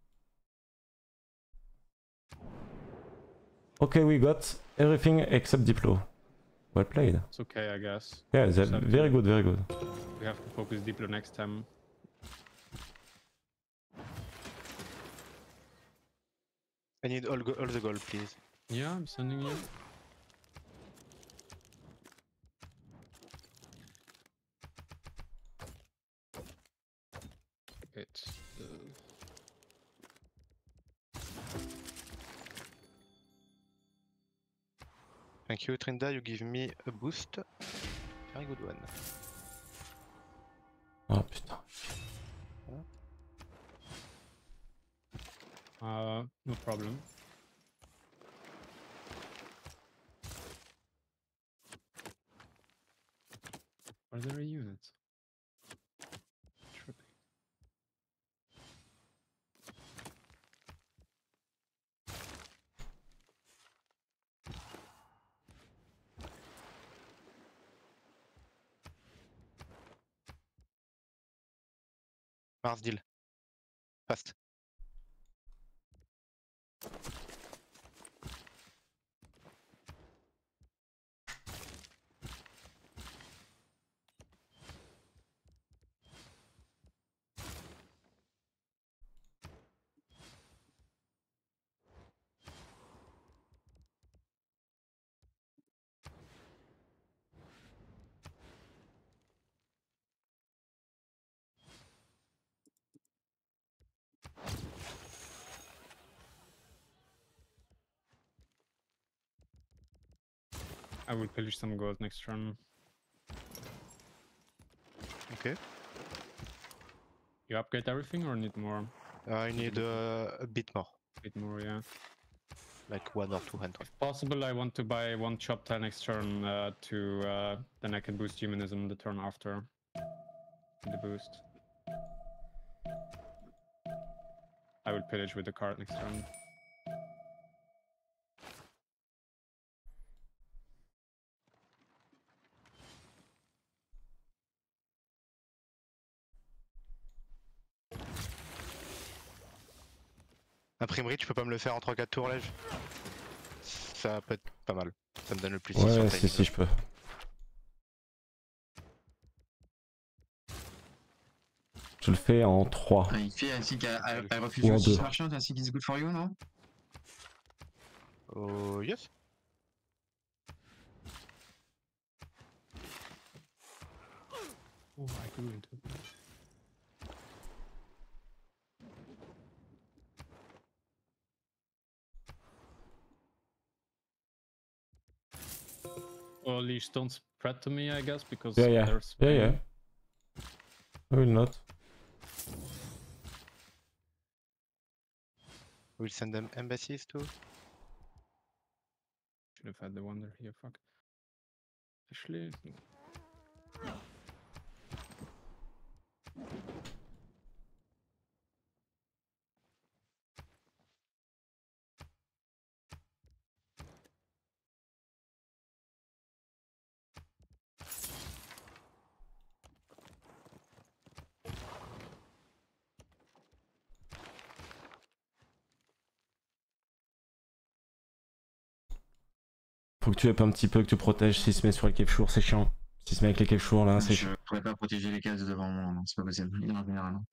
Okay, we got everything except Diplo. Well played. It's okay, I guess. Yeah, they're Except- very good, very good. We have to focus Diplo next time. I need all, go all the gold, please. Yeah, I'm sending you. It's uh, Thank you, Trinda. You give me a boost. Very good one. Oh putain. uh no problem. Are there a unit? Mars deal. Fast. I will pillage some gold next turn. Okay. You upgrade everything or need more? I need uh, a bit more. A bit more, yeah. Like one or two hundred. If possible, I want to buy one chop tile next turn uh, to uh, then I can boost humanism the turn after the boost. I will pillage with the card next turn. Imprimerie, tu peux pas me le faire en trois quatre tours, Lège? Ça peut être pas mal. Ça me donne le plus six sur Ouais, le si, timing. si, je peux. Je le fais en trois. Ah, il fait ainsi qu'à refuse Ou en aussi deux. ce marchand, ainsi qu'il is good for you, non? Oh, yes. Oh, I grew into it. Well, leash don't spread to me, I guess, because Yeah, yeah. there's Yeah, yeah. pain. I will not. We'll send them embassies too. Should have had the wonder here, fuck. Actually, Faut que tu up un petit peu, que tu protèges s'il se met sur les cave shours, c'est chiant. S'il se met avec les cave shours là, c'est Je pourrais pas protéger les cases devant moi, non, c'est pas possible. En général, non.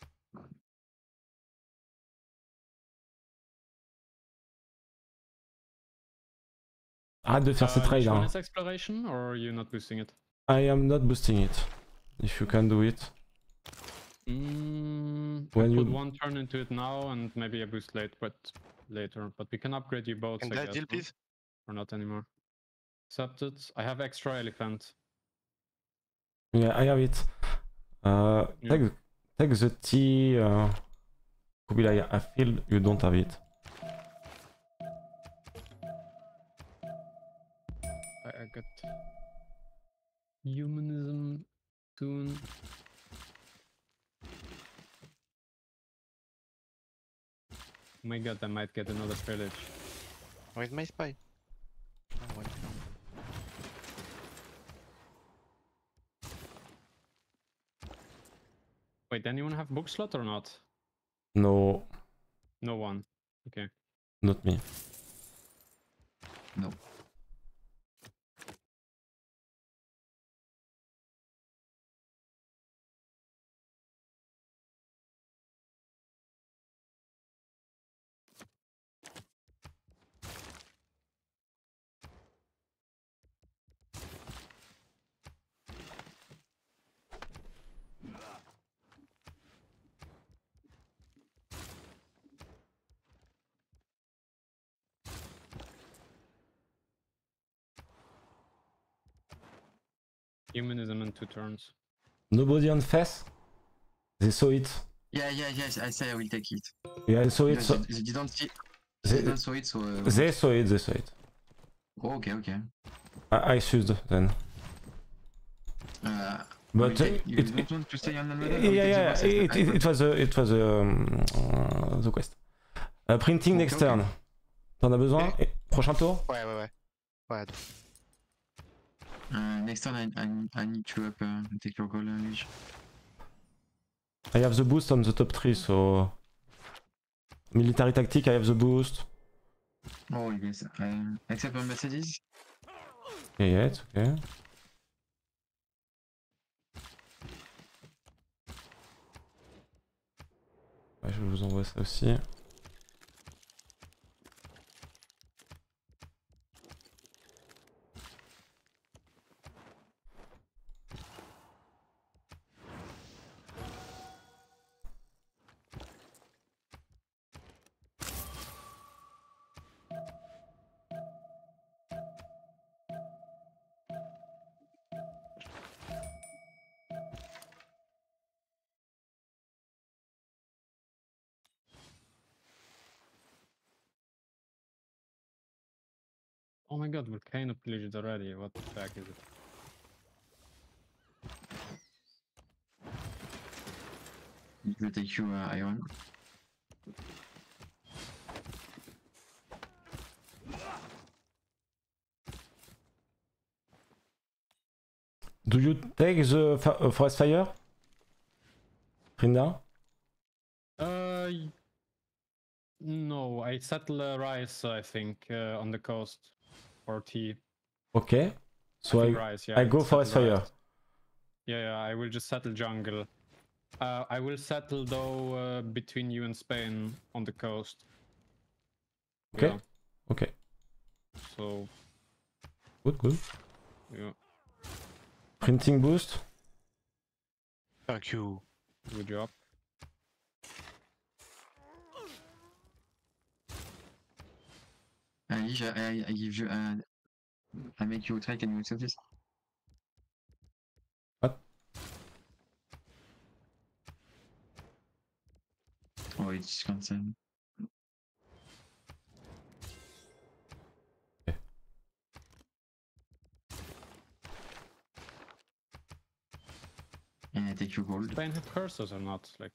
Arrête de faire uh, ces trades. leash Hein. one is exploration, or are you not boosting it? I am not boosting it. If you can do it. Mm, When I put you- one turn into it now, and maybe a boost late, but later. But we can upgrade you both, Can I that guess, deal, no? please? Or not anymore. Accepted. I have extra elephant. Yeah, I have it. Uh, Yeah. take, take the T. Uh, Kubilai, I feel you don't have it. I, I got humanism soon. Oh my god, I might get another village. Where's my spy? Oh, wait. Wait, anyone have book slot or not? No, No one. Okay. not me. No. Humanism in two turns. Nobody on Fess? They saw it. Yeah, yeah, yes, I say I will take it. Yeah, they saw it. They, So they didn't see, they they, didn't saw it, so... Uh, they saw it, they saw it. oh, okay, okay. I, I used then. Uh, But you, uh, you it, don't it, want to stay on the yeah, model? yeah, yeah, it, it, it was a, it was a, um, uh, the quest. Uh, printing Ok, next ok. turn. T'en as besoin? Et prochain tour? Ouais, ouais, ouais. Ouais, Uh, next time I, I, I need to up uh, take your goal, uh, Lich. I have the boost on the top three, so... Military tactic, I have the boost. Oh, yes. Uh, except on Mercedes. Yeah, yeah, it's okay. Ouais, je vous envoie ça aussi. Oh my god, Volcano pillaged already. What the fuck is it? Je vais take you uh, Iron. Do you take the uh, forest fire? Rinda? Uh, y- no, I settle uh, rice, I think, uh, on the coast. Or tea. Okay. So I, I, think rice, yeah, I go settle forest fire. rice. Yeah, yeah, I will just settle jungle. Uh, I will settle though uh, between you and Spain on the coast. Okay. Yeah, Okay. so Good, good. yeah, Printing boost. Thank you. good job. Uh, Lige, I, I give you. Uh, I make you try. Can you accept this? What? Oh, it's cancelled. And I take you gold. Spain have cursors or not? Like,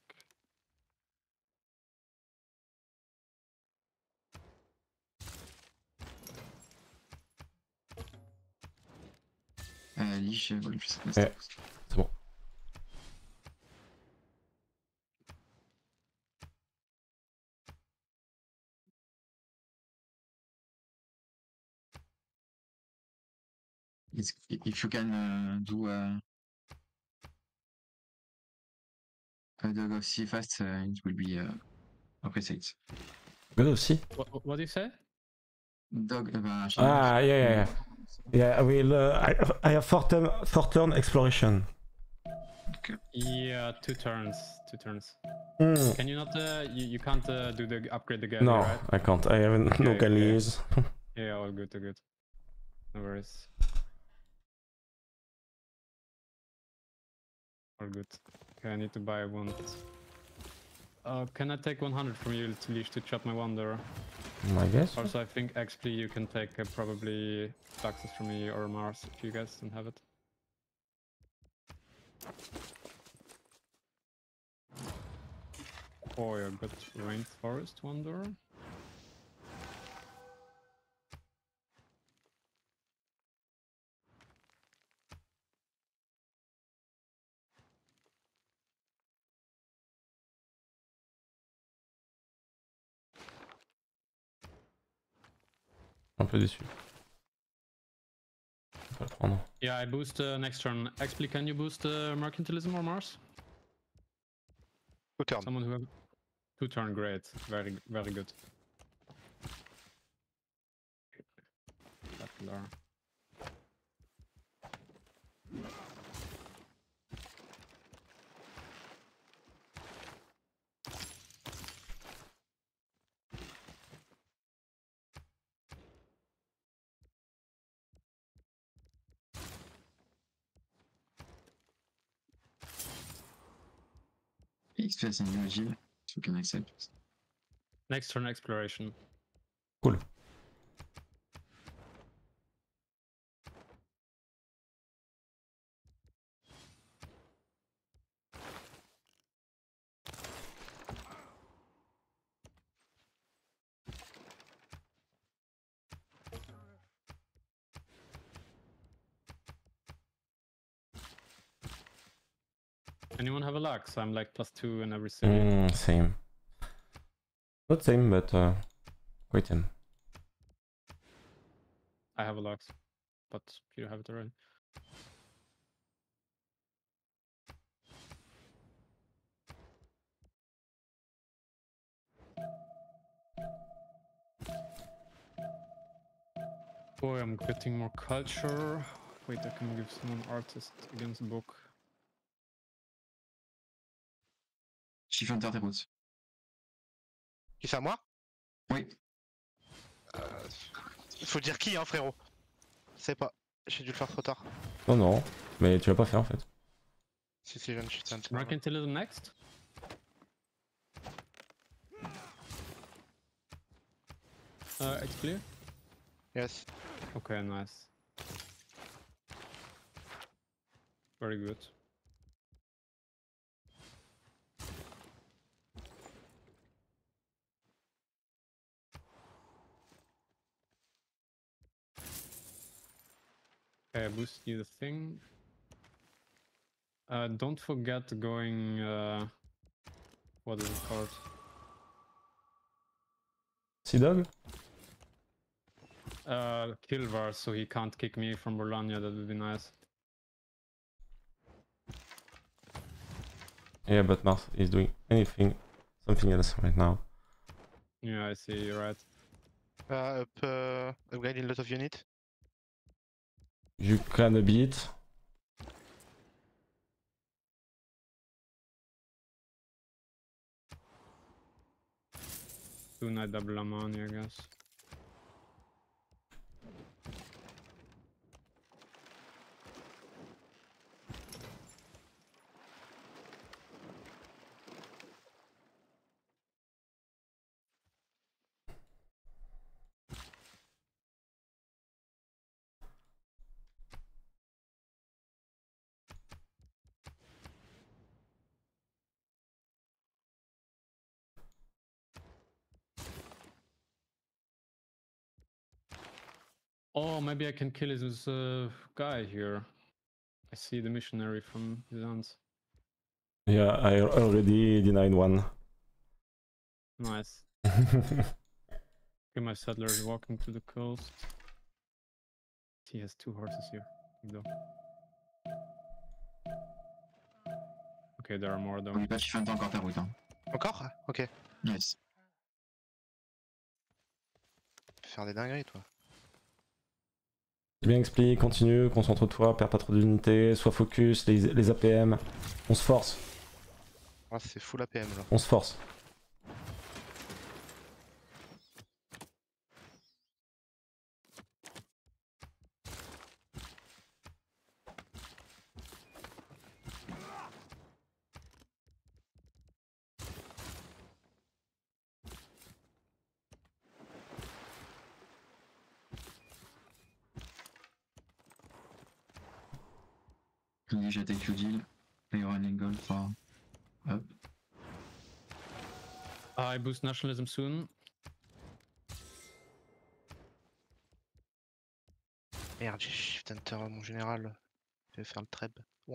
Euh, Lige, voilà, je sais pas. Ouais. C'est bon. It's, if you can uh, do uh, a dog of sea fast, uh, it will be uh, appreciated. Good aussi. what, what do you say? Dog, uh, bah, Ah, yeah, yeah, yeah. Yeah, I will. Uh, I, I have four turn, four turn exploration. Yeah, two turns, two turns. Mm. Can you not? Uh, you, you can't uh, do the upgrade the galley, No, right? I can't. I have no Okay, okay. galleys. Yeah, all good, all good. No worries. All good. Okay, I need to buy one. Uh, can I take one hundred from you, Leash, to chop my wonder? I guess. Also, I think X P you can take uh, probably taxes from me or Mars if you guys don't have it. Oh, you got Rainforest Wonder. Un peu déçu. On va le prendre. Yeah, I boost uh, next turn. X P, can you boost uh, Mercantilism or Mars? Two turn. Someone who have two turn, great. Very, very good. Battler. X P as a new agile, so you can accept. Next turn exploration. Cool. Anyone have a Lux? I'm like plus two in every city. Mm, same. Not same, but uh, quite same. I have a Lux, but you have it already. Boy, I'm getting more culture. Wait, I can give someone artist against book. Chief Hunter, tes routes. Qui c'est à moi? Oui. Euh, faut dire qui, hein, frérot. Je sais pas. J'ai dû le faire trop tard. Non, non, mais tu l'as pas fait en fait. Si, si, je viens de chuter un petit peu. Mercantilism next? Uh, it's clear? Yes. Okay, nice. Very good. Okay, I boost you the thing. Uh, don't forget going, uh, what is it called? Sea Dog? Uh, Kilvar, so he can't kick me from Bologna, that would be nice. Yeah, but Mars is doing anything, something else right now. Yeah, I see, you're right. Uh, up, uh, upgrade a lot of unit. You can a bit. Do not double ammonia, I guess. Oh, maybe I can kill his uh, guy here. I see the missionary from Byzance. Yeah, I already denied one. Nice. Okay, my settler is walking to the coast. He has two horses here. Though. Okay, there are more though. N'oublie pas Chief Hunter encore ta route. Hein. Encore? Ok. Yes. Faire des dingueries, toi. Bien expliqué, continue, concentre-toi, perds pas trop d'unités, sois focus, les, les A P M. On se force, Ah, c'est full A P M là. on se force. J'ai take you deal. Iron and gold for up. I boost nationalism soon. Merde, j'ai shift enter mon général. Je vais faire le treb. Ouais.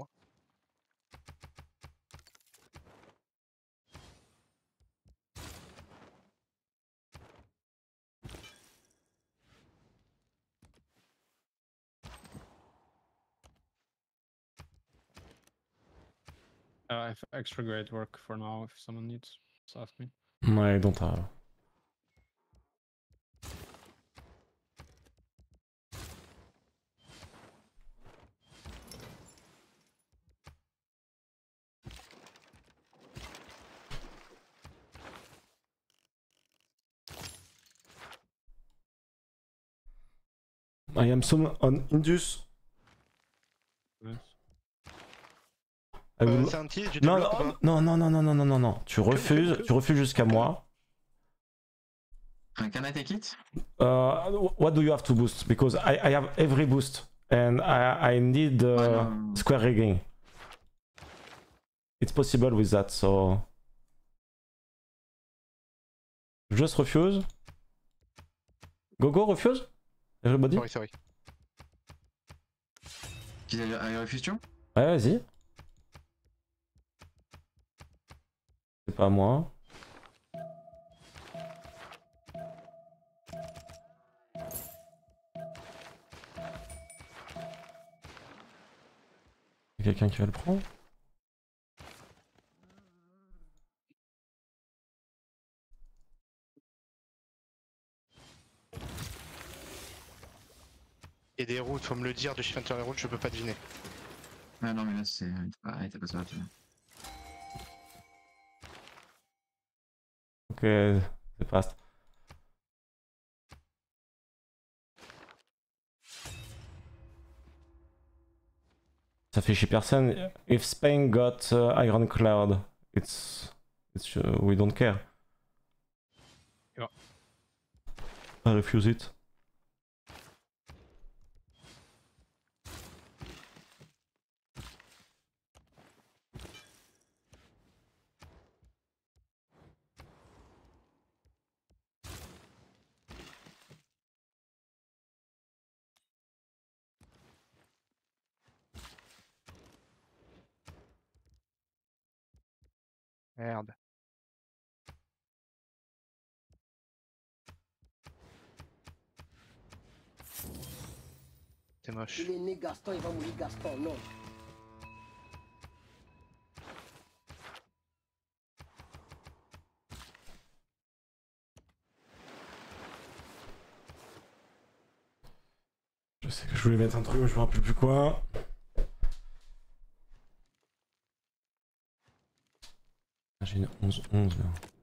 Uh, I have extra great work for now if someone needs. Just ask me. Ouais, don't have. I am soon on Indus. Nice. I Euh, will... c'est un tir, tu non, débloques ou non, pas? non, non, non, non, non, non, non, non. Tu refuses, que- tu refuses jusqu'à moi. Uh, can I take it? Uh, what do you have to boost? Because I, I have every boost and I, I need uh, Ouais, non. square rigging. It's possible with that, so just refuse. Go go refuse. Everybody. Sorry, sorry. I refuse you? Ouais, vas-y. C'est pas moi. Y'a quelqu'un qui va le prendre? Et des routes, faut me le dire, de chez Hunter les routes, je peux pas deviner. Ah non, mais là, c'est. Ah, t'as pas ça, tu vois. Ok, c'est fast. Ça fait chez personne. If Spain got uh, Iron Cloud, it's, it's uh, we don't care. Yeah. I refuse it. Merde. C'est moche. Il est né Gaston, il va mourir Gaston, non. Je sais que je voulais mettre un truc, mais je me rappelle plus quoi. J'ai une onze onze là.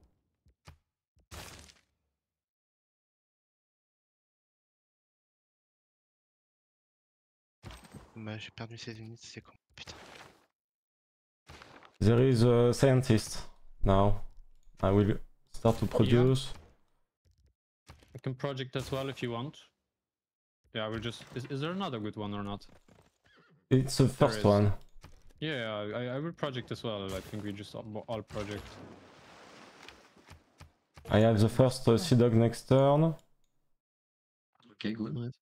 Bah, j'ai perdu ses unités, c'est con. Putain. There is a scientist now. I will start to produce. I can project as well if you want. Yeah, I will just. Is, is there another good one or not? It's the first is. one. Yeah, I, I will project as well. I think we just all, all project. I have the first uh, Sea Dog next turn. Ok, good. Nice.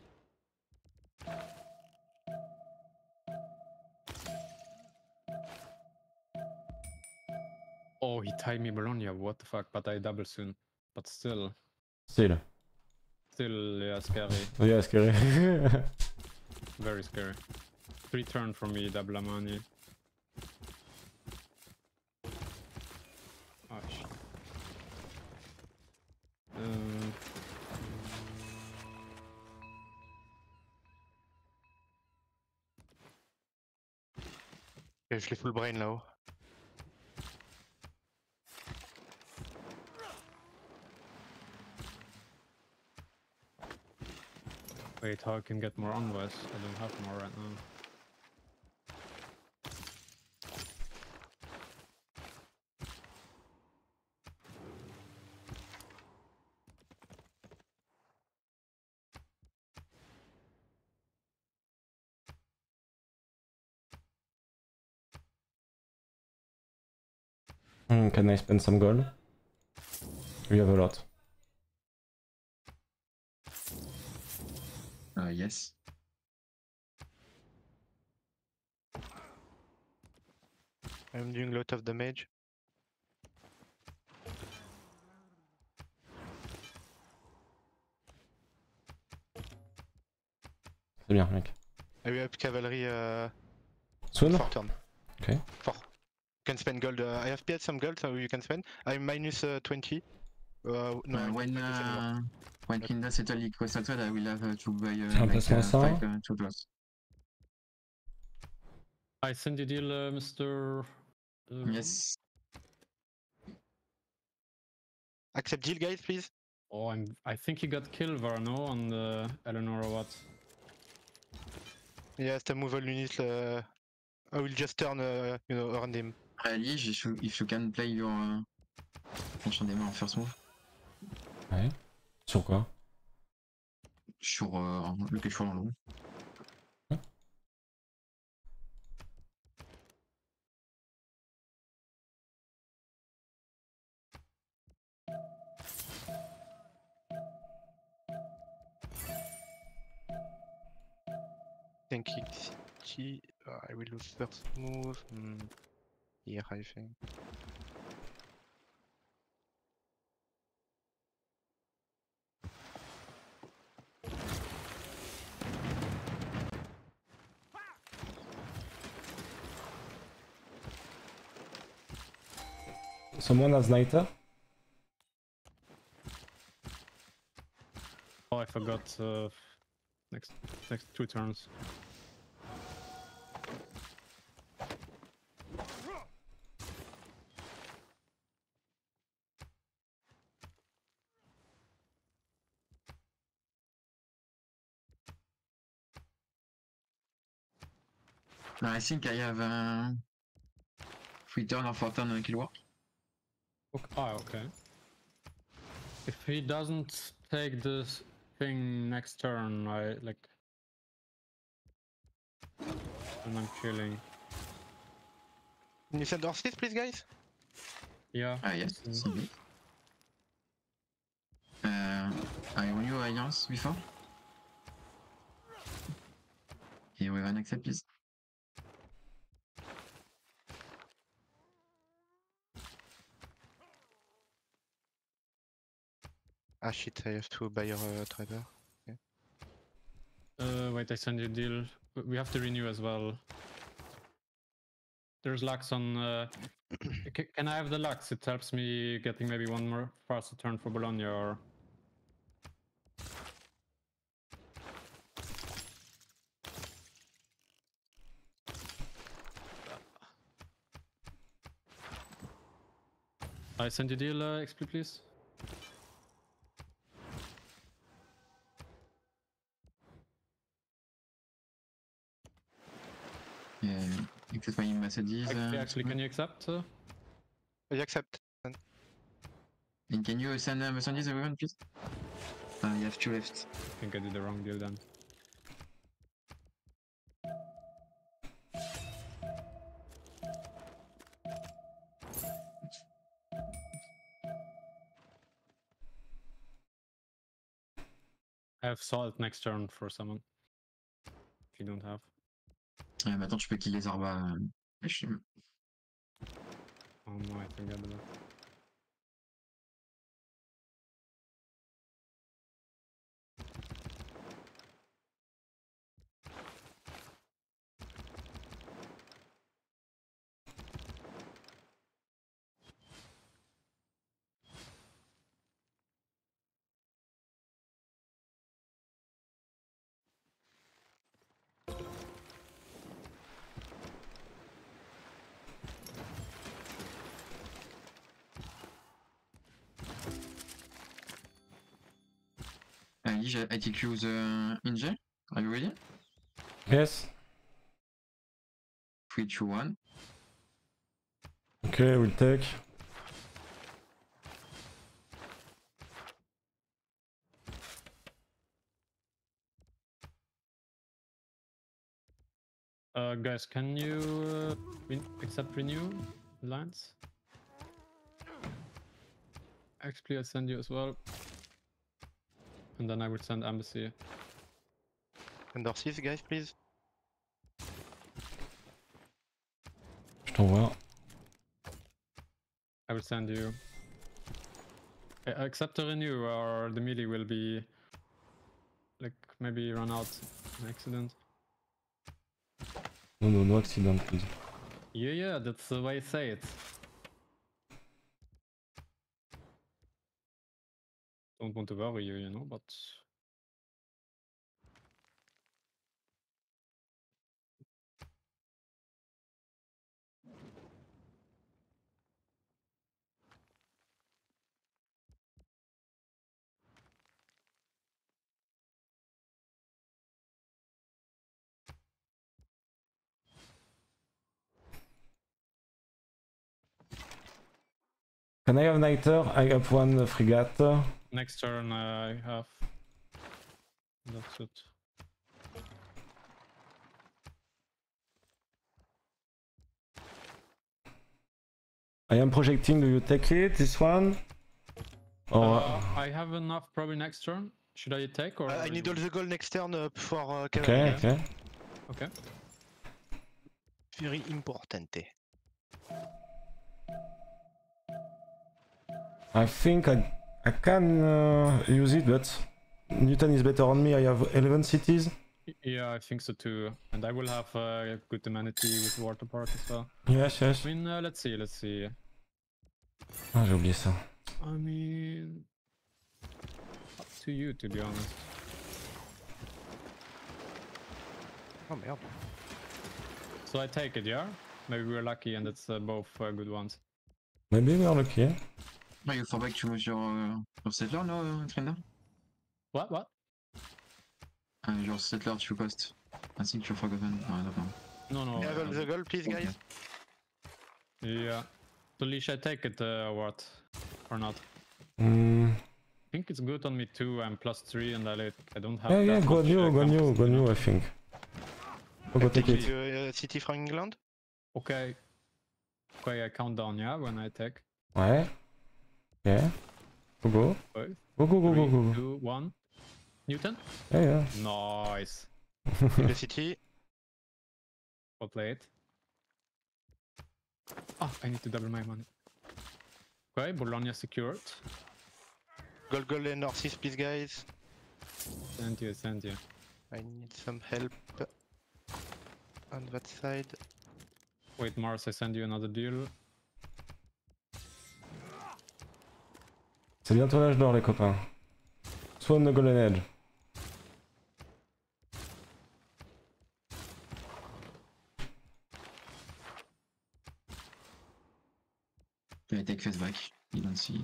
Oh, he tied me Bologna. What the fuck? But I double soon. But still, Still. still, yeah, scary. Yeah, scary. Very scary. Three turn for me, double money. Oh shit. Um, Et je l'ai full brain là-haut. wait, how I can get more envoys? I don't have more right now. Hmm, can I spend some gold? We have a lot. Uh, yes. I'm doing a lot of damage. C'est bien, mec. I will have cavalry uh, Soon? for turn. Okay. For. You can spend gold. Uh, I have paid some gold, so you can spend. I'm minus uh, twenty. Uh, no, Uh, I'm when not minus anymore. uh, when Kinda settle equals settle, I will have uh, to buy uh, Tiens, like, passe-moi uh, ça. five uh, two plus. I send you deal, uh, Mister Uh, Yes. Accept deal, guys, please. Oh, I'm. I think he got killed, Varno, on the Eleanor or what? Yes, the move all unit. Uh, I will just turn, uh, you know, around him. Really, if you, if you can play your uh, enchant des mains en first move Ouais. Sur quoi? sur euh, le quelque chose en long. Think City. Uh, I will lose first move. Hmm. Here, I think. Someone has Niter? Oh, I forgot. Uh, next, next two turns. No, I think I have uh, three turn or four turn kill work. Okay. Ah, okay. If he doesn't take this thing next turn, I like. And I'm killing. Can you send Orsis, please, guys? Yeah. Ah, yes, it's, c'est good. Uh, I won you Alliance before? Here we have an accept, please. Ah shit, I have to buy your uh, trader. Uh, wait, I send you a deal. We have to renew as well. There's Lux on. Uh, c can I have the Lux? It helps me getting maybe one more faster turn for Bologna or. I send you a deal, uh, X P, please. Yeah, accept my messages. Actually, Uh, actually can you accept? Uh? I accept. and can you send uh, messages everyone, please? Uh, you have two left. I think I did the wrong deal then. I have Salt next turn for someone. If you don't have. Euh, maintenant, tu peux kill les Arbas. Euh... je suis- Oh no, I forgot about. Uh, Lige, I take you the Inge. Are you ready? Yes. three, two, one. Okay, we'll take. Uh, guys, can you uh, re accept renew lines? Actually, I send you as well. And then I will send embassy. And Orsis, guys, please. Je t'envoie. I will send you. Uh, accept the renew or the melee will be like maybe run out an accident. No, no, no accident, please. Yeah, yeah, that's the way I say it. Don't want to worry you, you know, but Can I have Niter? I have one frigate. next turn uh, I have. That's it. I am projecting, do you take it, this one? Or... Uh, I have enough probably next turn. Should I take or? Uh, I need all the gold next turn uh, for uh, Okay, cavalry. okay. Okay. Very importante. I think I, I can uh, use it, but Newton is better on me. I have eleven cities. Yeah, I think so too. And I will have uh, good amenity with water park as well. Yes, yes. I mean, uh, let's see, let's see. Ah, j'ai oublié ça. I mean, up to you to be honest. Oh merde. So I take it, yeah? Maybe we're lucky and it's uh, both uh, good ones. Maybe we are lucky. Ouais, il faudrait que tu joues sur, euh, sur Settler, là, euh, Trainer. What, what? Euh, genre Settler, tu cost. Ainsi que tu Forgotten. Ah, d'accord. No, no. Level uh, the goal, please, guys. Yeah. So Leash, I take it uh, what? Or not? Hmm. I think it's good on me too. I'm plus three and I, like, I don't have Yeah, that yeah, go much, new, uh, go new, compass, go you know? new, I think. Oh, go take Take it. uh, City from England. Okay. Okay, I count down, yeah, when I take. Ouais. Yeah. Go, go. Five, Go, go, go, three, go, go. two, one. Newton? Yeah, yeah. Nice. Take the City. Well played. Ah, I need to double my money. Okay, Bologna secured. Goal, goal, and northeast, please, guys. Thank you, thank you. I need some help on that side. Wait, Mars, I send you another deal. C'est bientôt l'âge d'or, les copains. Swan the Golden Edge. Okay, take face back. You don't see.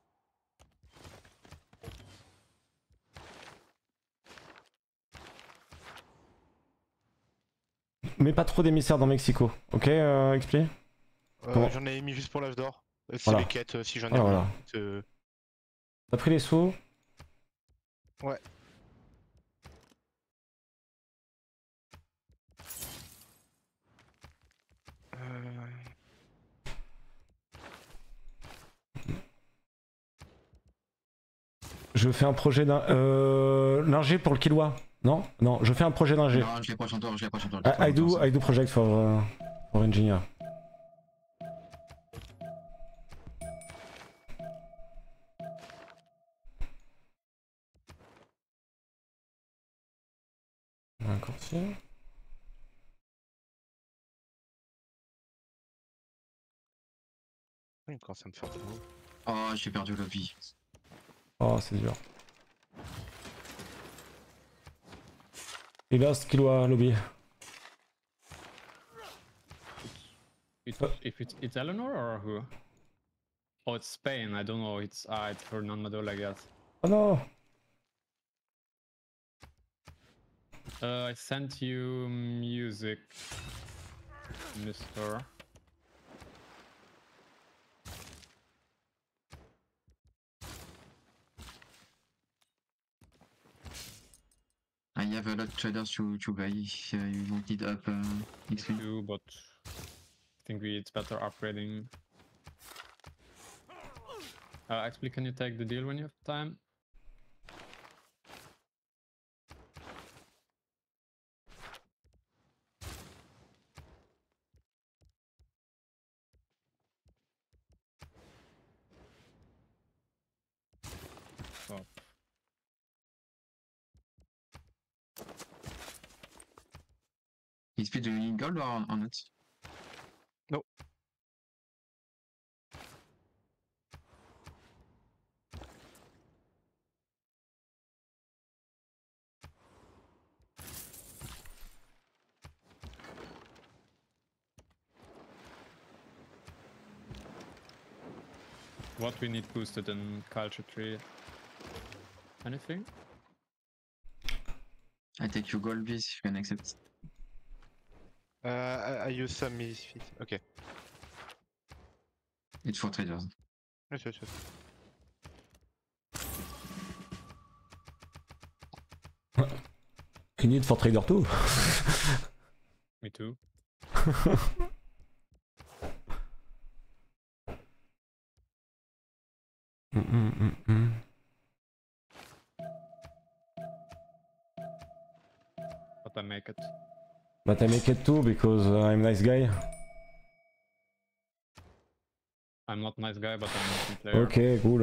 Mais pas trop d'émissaires dans Mexico. Ok, euh, X P? Euh, Comment J'en ai mis juste pour l'âge d'or. Euh, C'est Voilà. les quêtes, euh, si j'en ai Voilà, mis. voilà. Euh, T'as pris les sous? Ouais. Euh, Je fais un projet d'un... Euh... L'ingé pour le Killua. Non? Non, je fais un projet d'ingé. Non, je l'ai prochain tour, je l'ai prochain tour. I, I do, I do project for, uh, for engineer. Un courtier. Il commence à me faire trop. Oh, j'ai perdu la vie. Oh, c'est dur. Il lost Killua lobby. It, if it's, it's Eleanor or who? Oh, it's Spain. I don't know. It's ah, it's Fernand Madol, I guess. Oh non! Uh, I sent you music, Mister. I have a lot of traders to, to buy if uh, you want it up uh, X P. Too, but I think we it's better upgrading. Uh, actually, can you take the deal when you have time? Stop. X P, do you need gold or, or not? No. What we need boosted in culture tree? Anything? I take your gold, please, if you can accept. Uh, I, I use some misfit. Okay. It's for traders. Yes, yes, yes. You need for trader too? Me too. Mm, mm, mm, mm. But I make it. But I make it too because uh, I'm nice guy. I'm not nice guy, but I'm a team player. Ok, cool.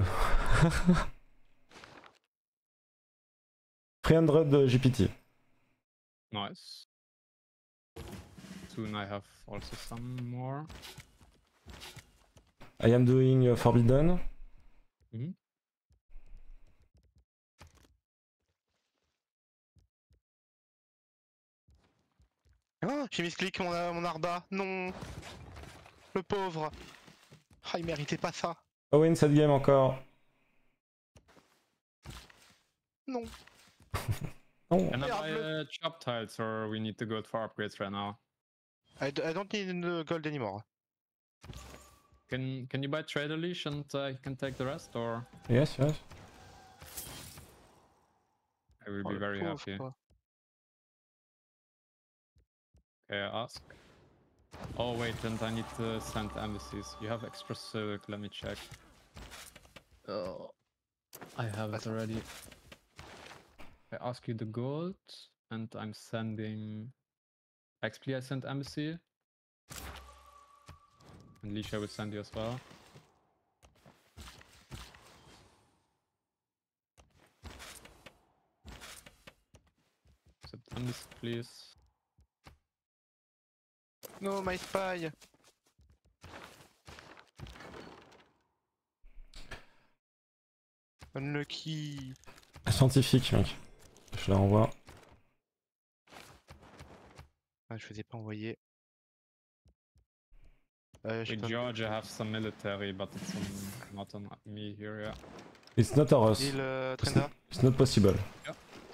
three hundred G P T. Nice. Soon I have also some more. I am doing uh, Forbidden. Mhm. Ah, j'ai mis ce clic mon, mon Arba. Non. Le pauvre. Ah, il méritait pas ça. Owen, cette game encore. Non. Non. Can I Yeah, buy bleu. uh, chop tiles or we need to go for upgrades right now? I, d I don't need the gold anymore. Can can you buy trader leash and uh, you can take the rest, or Yes, yes. I will Oh, be le very pauvre, happy. quoi. Okay, ask. Oh wait, and I need to send embassies. You have extra silk, let me check. Oh, I have it already. I ask you the gold, and I'm sending X P. I sent embassy. And leash I will send you as well. Accept embassy, please. No, my spy. Unlucky. Scientifique, mec. Je la renvoie. Ah, je faisais pas envoyer. Euh, je With peux- Georgia have some military, but it's on, not on me here, yeah. It's not a us. Île euh, It's, Trenda. it's not possible. Yeah.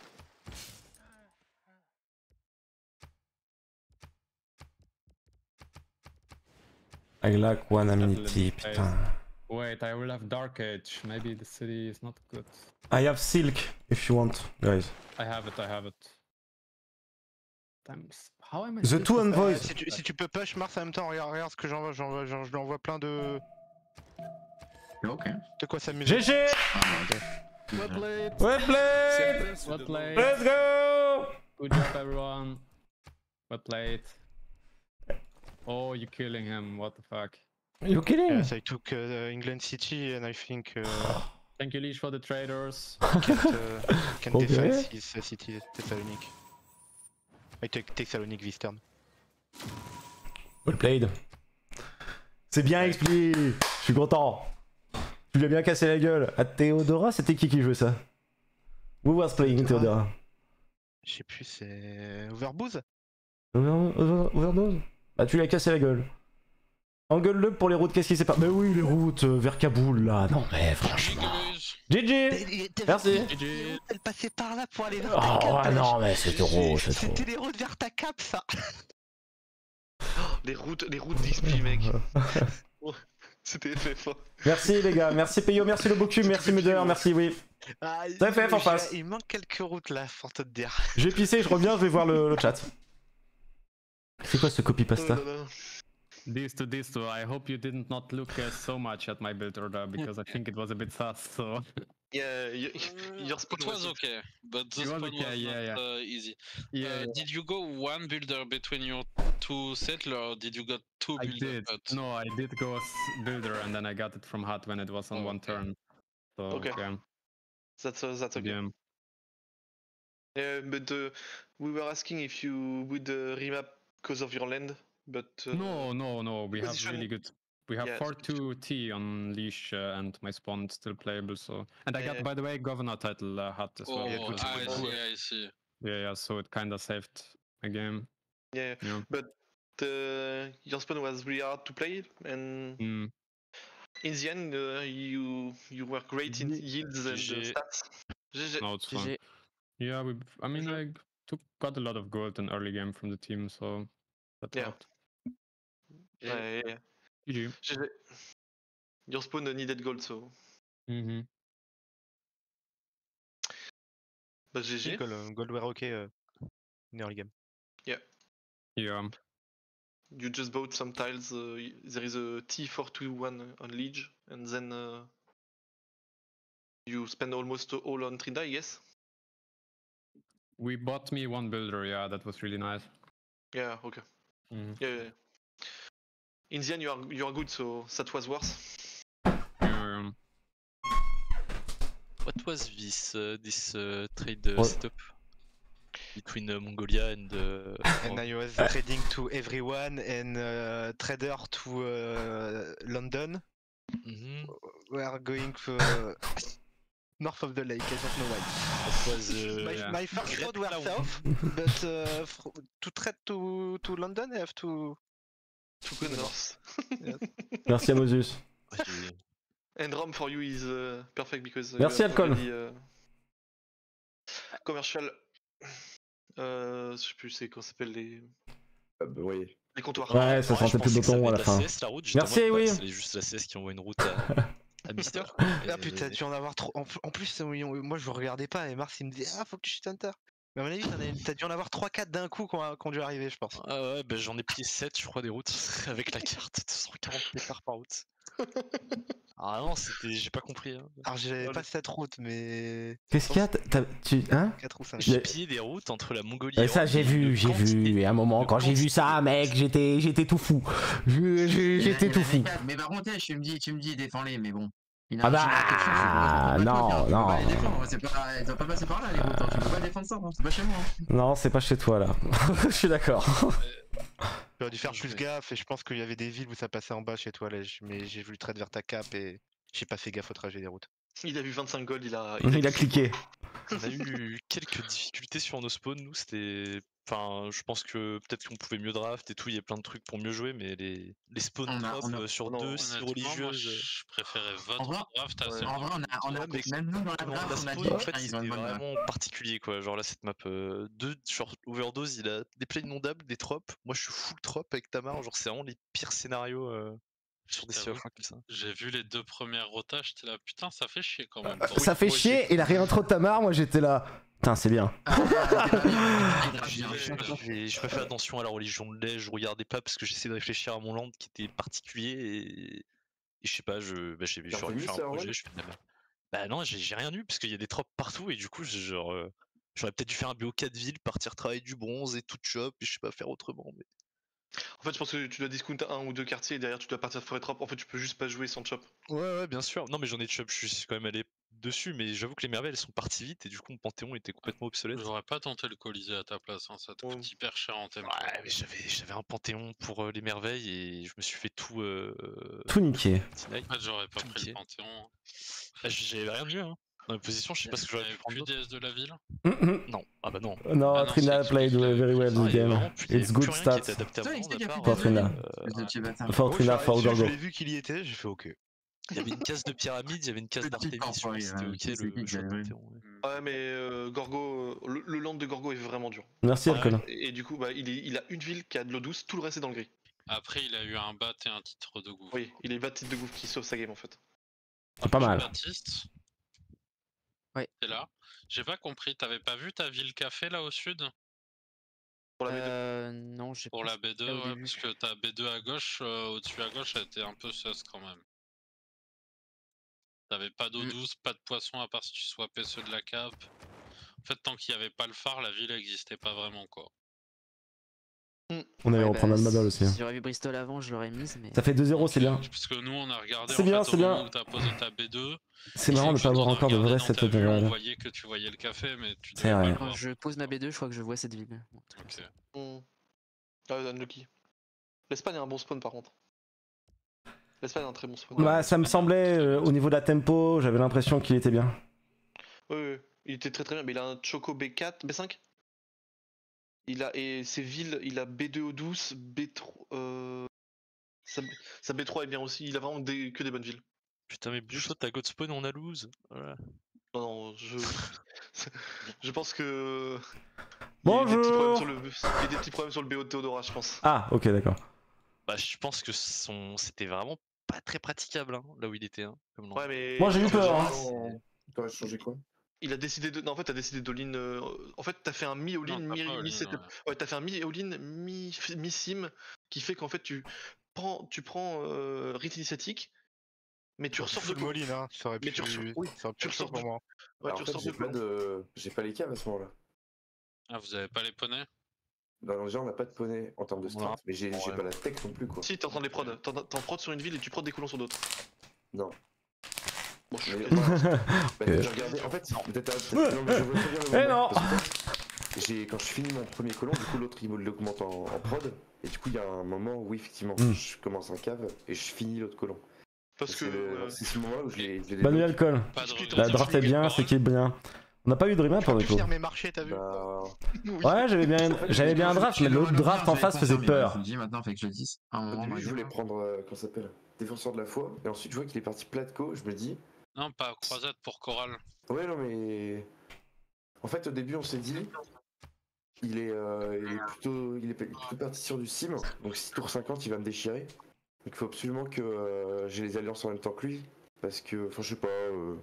I lack one Settle in amenity, space. putain. Wait, I will have Dark Age. Maybe the city is not good. I have silk, if you want, guys. I have it, I have it. Damn, how am I The still two so- Euh, envoys. si, tu, si tu peux push Mars en même temps, regarde, regarde ce que j'envoie, j'envoie, j'en- je lui envoie plein de, Ok. de quoi s'amuser. G G! Ah, bah, ok. Well played! Well played! Certains se Well demandent played! Let's go! Good job, everyone. Well played. Oh, you're killing him. What the fuck? You kidding? Yes, I took uh, England City and I think uh, Thank you, Leash, for the traders. can't, uh, can Okay. defend his uh, city, Thessalonique. I take Thessalonique this turn. Well played. C'est bien expliqué. Je suis content. Tu lui as bien cassé la gueule. À Théodora, c'était qui qui jouait ça? Who was playing Théodora? Je sais plus, c'est Overbooze. Over- over- Overdose? Bah tu lui as cassé la gueule. Engueule-le pour les routes, qu'est-ce qui s'est passé? Mais oui, les routes euh, vers Kaboul là. Non mais franchement. G G! Merci. G G. Elle passait par là pour aller vers Oh ta cap. ouais, non mais c'est trop, c'est trop. C'était les routes vers ta cap, ça. Les routes, les routes d'X P, mec. Oh, c'était F F. Merci les gars, merci Peyo, merci le Bocube, merci Muder, merci oui. Ah, Ça fait F en j'ai- face. Il manque quelques routes là, pour te dire. J'ai pissé, je reviens, je vais voir le, le chat. C'est quoi ce copy Oh pasta? là là. This to this to. I hope you didn't not look uh, so much at my build order because I think it was a bit sus. So Yeah, y- your spawn It was okay, but the It was spawn okay, was yeah, not yeah. uh, easy. yeah, Uh, did you go one builder between your two settlers, or did you got two I builders? did. No, I did go s- builder and then I got it from Hut when it was on Oh, one okay. turn. So Okay. yeah, That's uh, that's okay. yeah. Yeah, but uh, we were asking if you would uh, remap because of your land, but uh, No, no, no. We have position- really good. We have yeah, four two T on leash uh, and my spawn still playable. So and I Yeah, got, yeah. by the way, governor title uh, Hut as Oh, well. Yeah, so good to I know. see, I see. yeah, yeah. So it kind of saved a game. yeah, Yeah. but uh, your spawn was really hard to play, and Mm. in the end, uh, you you were great in Ye- yields and uh, G G. stats. G G. No, it's G fun. G. Yeah, we. I mean, Mhm. I took got a lot of gold in early game from the team, so that Yeah. helped. Yeah, yeah, yeah. G G. G G. Your spawn uh, needed gold, so Mm-hmm. but G G. Gold, euh, Gold were okay euh, in early game. Yeah. You just bought some tiles. Uh, y- there is a T four two one on Liege, and then uh, you spend almost all on Trinda, yes? We bought me one builder. Yeah, that was really nice. Yeah, okay. Mhm. Yeah, yeah, yeah. In the end, you are you are good, so that was worse. Yeah, yeah. What was this uh, this uh, trade uh, What? setup between uh, Mongolia and uh, And I was trading to everyone and uh, trader to uh, London. Mhm. We are going uh, north of the lake, I don't know why. That was, uh, My, yeah. my first Great road were Town. south, but uh, fr- to trek to, to London, I have to... To go north. Merci à Mosus. Ouais, j'ai- And Rom for you is uh, perfect because uh, Merci, you have Alcon. already, uh, commercial. Euh, je sais plus c'est comment ça s'appelle les Ah bah oui. les comptoirs. Ouais, ça Ouais, sentait je plus pensais que ça beton à venait la de la fin. C S, la route, j'étais en Merci, mode, bah, oui. C'est juste la C S qui envoie une route à, à Mister. Ah putain, tu en avoir trop. En, en plus, oui, on- moi je vous regardais pas et Mars il me dit ah faut que tu shootes Hunter. Mais à mon avis, t'en as, t'as dû en avoir trois quatre d'un coup qui ont, qui ont dû arriver, je pense. Ah ouais, bah, j'en ai plié sept, je crois, des routes avec la carte, deux cent quarante hectares par route. Ah non, c'était, j'ai pas compris. Hein. Alors j'avais pas cette route, mais. Qu'est-ce qu'il y a t'as- tu... Hein quatre ou cinq. J'ai Mais- pillé des routes entre la Mongolie Ouais, et ça Rome, j'ai et vu, une j'ai quantité- vu. Et à un moment, une quand j'ai vu ça, quantité- mec, j'étais, j'étais tout fou. Je- je- Il y en a- J'étais il y en tout a fou. des quatre, mais par contre, eh, tu me dis, tu me dis, défends-les, mais bon. Il a Ah un bah, général quelque chose, je- moi, je peux pas te non, dire, tu peux non. pas les défendre, c'est pas, ils doivent pas passer par là les routes, hein, tu peux pas défendre ça, hein, c'est pas chez moi. hein. Non, c'est pas chez toi là. Je suis d'accord. J'aurais dû faire Je plus vais- gaffe et je pense qu'il y avait des villes où ça passait en bas chez toi, là, j- mais j'ai vu le trait vers ta cape et j'ai pas fait gaffe au trajet des routes. Il a vu vingt-cinq gold, il a Il a cliqué. On a eu quelques difficultés sur nos spawns, nous, c'était... Enfin, je pense que peut-être qu'on pouvait mieux draft et tout, il y a plein de trucs pour mieux jouer, mais les, les spawns On a- drop on a- euh, sur non, deux, si Honnêtement, moi, religieuses... euh, je préférais En vrai- votre draft à ouais. celle En vrai, on a, on a, Ouais, mais même nous dans la comment draft, la on a spawn, dit, en putain, fait, ils ont une c'était bonne draft. vraiment particulier, quoi. Genre là, cette map euh, deux sur Overdose, il a des plays inondables, des tropes. Moi, je suis full trop avec Tamar, genre c'est vraiment les pires scénarios euh, sur des Je C t'avoue F un comme ça. J'ai vu les deux premières rotas, j'étais là, putain, ça fait chier quand même. Euh, Ça fait moi aussi. chier, et la réintro de Tamar, moi j'étais là. Putain, c'est bien. Ah, ouais, ouais, ouais, ouais, J'ai- ouais, j'ai- ouais. j'ai- Je me fais attention à la religion de lait, je regardais pas parce que j'essaie de réfléchir à mon land qui était particulier et, et je sais pas, je bah, j'ai- T'as j'aurais revenu pu faire ça, un projet, Erwan je fais de la merde. Bah non, j'ai j'ai rien eu parce qu'il y a des tropes partout et du coup, j'ai genre, euh, j'aurais peut-être dû faire un B O quatre villes, partir travailler du bronze et tout chop et je sais pas faire autrement. Mais... En fait, je pense que tu dois discount un ou deux quartiers et derrière tu dois partir de forêt trop. En fait, tu peux juste pas jouer sans chop. Ouais, ouais, bien sûr. Non, mais j'en ai chop, je suis quand même allé dessus, mais j'avoue que les merveilles elles sont parties vite et du coup, mon Panthéon était complètement obsolète. J'aurais pas tenté le Colisée à ta place, hein, ça te Ouais. coûte hyper cher en thème. Ouais, mais j'avais j'avais un Panthéon pour euh, les merveilles et je me suis fait tout. Euh, Tout niqué. Tinaille. En fait, j'aurais pas Tout pris niqué. le Panthéon. hein. Bah, j'avais rien de mieux, hein. Dans la position, je sais pas ce que j'aurais T'avais pu prendre plus d'autre. déesse de la ville. Mhm. Non, ah bah non. Non, Ah non, Trina c'est- played c'est- very well Ah, this il y avait game. vraiment plus- il y It's avait good plus rien qui était stats. adapté à Putain, mon il land, sait qu'il y à a part, plus de Fortuna. Euh, euh, Le petit bâtard. Fortuna for Je Gorgo. l'ai vu qu'il y était, j'ai fait ok. Il y avait une case de pyramide, il y avait une case Le petit d'Artémis, corporé, c'était ouais, ok c'est le, qui le qui choix de avait- Panthéon. ouais. Ouais, mais euh, Gorgo, euh, le, le land de Gorgo est vraiment dur. Merci, Ouais. Alcon. Et, et du coup, bah, il, est, il a une ville qui a de l'eau douce, tout le reste est dans le gris. Après, il a eu un bat et un titre de gouffre. Oui, il est Baptiste de Gouffre qui sauve sa game en fait. C'est pas mal. Baptiste. Ouais. T'es là. J'ai pas compris, t'avais pas vu ta ville café là au sud? Pour la B deux. Euh, non, j'ai Pour pas la B deux, là au ouais, début. parce que ta B deux à gauche, euh, au-dessus à gauche, elle était un peu sus quand même. T'avais pas d'eau Mm. douce, pas de poisson à part si tu swappais ceux de la cape. En fait, tant qu'il y avait pas le phare, la ville existait pas vraiment quoi. On allait Ouais, reprendre bah, Almabal aussi. hein. Si j'aurais vu Bristol avant, je l'aurais mise, mais. Ça fait deux zéro, c'est bien. Parce que nous on a regardé C'est en bien, fait, c'est au bien. moment où t'as posé ta B deux. C'est et marrant de quand pas avoir on a encore de regardé vrai dans set ta vue, on là. voyait que tu voyais le café, mais tu C'est devais vrai. pas le Quand voir. je pose ma B deux, je crois que je vois cette ville. Bon, un truc comme Ok. ça. Hmm. Ah, unlucky. L'Espagne a un bon spawn par contre. L'Espagne a un très bon spawn. Bah, ça me semblait, euh, au niveau de la tempo, j'avais l'impression qu'il était bien. Oui, oui, il était très très bien, mais il a un Choco B quatre, B cinq. Il a, et ses villes, il a B deux eau douce, B trois. Euh... Sa, sa B trois est bien aussi, il a vraiment des, que des bonnes villes. Putain, mais Blueshot, t'as God Spawn, on a lose. Voilà. Non, non, je. je pense que. Bonjour. Il y a eu des petits problèmes sur le, il y a des petits problèmes sur le B O de Théodora, je pense. Ah, ok, d'accord. Bah, je pense que son... c'était vraiment pas très praticable, hein, là où il était. Hein, comme land. Ouais, mais. Moi, j'ai eu peur, hein. T'aurais changé quoi? Il a décidé de. Non, en fait, t'as décidé d'all-in. euh, En fait, t'as fait un mi-all-in, Non, t'as pas all-in, mi-setup. ouais. Ouais, t'as fait un mi-all-in, mi- mi-sim qui fait qu'en fait, tu prends, tu prends euh, rite initiatique, mais tu ressors de full Moline, hein, ça aurait pu, Mais tu ressors- oui, ça aurait pu tu être chaud ressors pour de- moi. Ouais, Alors, tu en fait, ressors j'ai de pas de. J'ai pas les caves à ce moment-là. Ah, vous avez pas les poneys? Dans déjà, on n'a pas de poney en termes de Voilà. strat, mais j'ai j'ai Ouais. pas la tech non plus quoi. Si, t'es en train de les prod. T'en t'en prod sur une ville et tu prod des colons sur d'autres. Non. Bon, je suis. Mais, voilà. Bah, j'ai regardé, en fait, peut-être. peut-être- non, mais je vois très bien le Eh moment, non. parce qu'en fait, j'ai- quand je finis mon premier colon, du coup l'autre il l'augmente en, en prod, et du coup il y a un moment où effectivement Mm. je commence un cave et je finis l'autre colon. Parce que. C'est euh, c'est ce moment-là où je l'ai je l'ai Bah, débloqué. alcool. Pas de La retour. draft est bien, c'est qui est bien. On n'a pas eu de remap pour le Tu coup. faire mes marchés, t'as vu? Bah, Ouais, j'avais bien, j'avais bien un draft, mais l'autre draft en face faisait peur. Je le dis maintenant, fait que je le dise. À un au moment, dans début, la je voulais game. prendre, euh, comment ça s'appelle, défenseur de la foi, et ensuite je vois qu'il est parti Platco, je me dis, Non, pas croisade pour Coral. ouais, non, mais. En fait, au début, on s'est dit, il est, euh, il est plutôt, il est plutôt parti sur du sim, donc si tour cinquante, il va me déchirer. Donc il faut absolument que euh, j'ai les alliances en même temps que lui, parce que, enfin, je sais pas. Euh...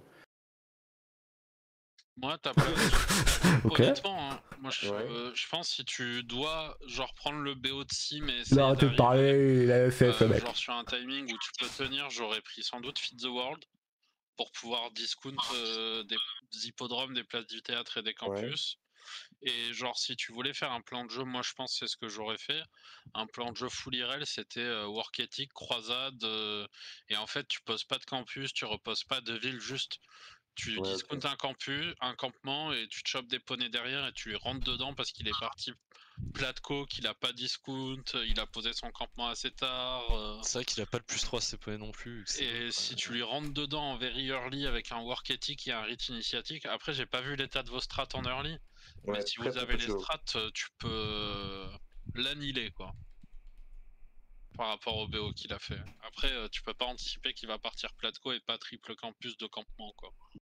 Moi, t'as pas. Ok. Honnêtement, hein, moi je, Ouais. euh, je pense si tu dois genre prendre le B O de sim et Il essayer a arrêté de d'arriver, parler, il a fait euh, ce mec. genre sur un timing où tu peux tenir, j'aurais pris sans doute Feed the World pour pouvoir discount euh, des hippodromes, des places du théâtre et des campus. Et genre si tu voulais faire un plan de jeu, moi je pense que c'est ce que j'aurais fait. Un plan de jeu full I R L, c'était euh, Work Ethic, Croisade, euh, et en fait tu poses pas de campus, tu reposes pas de ville, juste tu Ouais, discountes un campus, un campement et tu te chopes des poneys derrière et tu les rentres dedans parce qu'il est parti Platco, qu'il a pas discount, il a posé son campement assez tard. euh, C'est vrai qu'il a pas le plus trois C P non plus. que c'est- Et si tu lui rentres dedans en very early avec un work ethic et un reach initiatique, après j'ai pas vu l'état de vos strats en early, mais Ouais, si très, vous très avez peu de les choses. strats, euh, tu peux euh, l'annihiler quoi. Par rapport au B O qu'il a fait. Après, euh, tu peux pas anticiper qu'il va partir Platco et pas triple campus de campement quoi.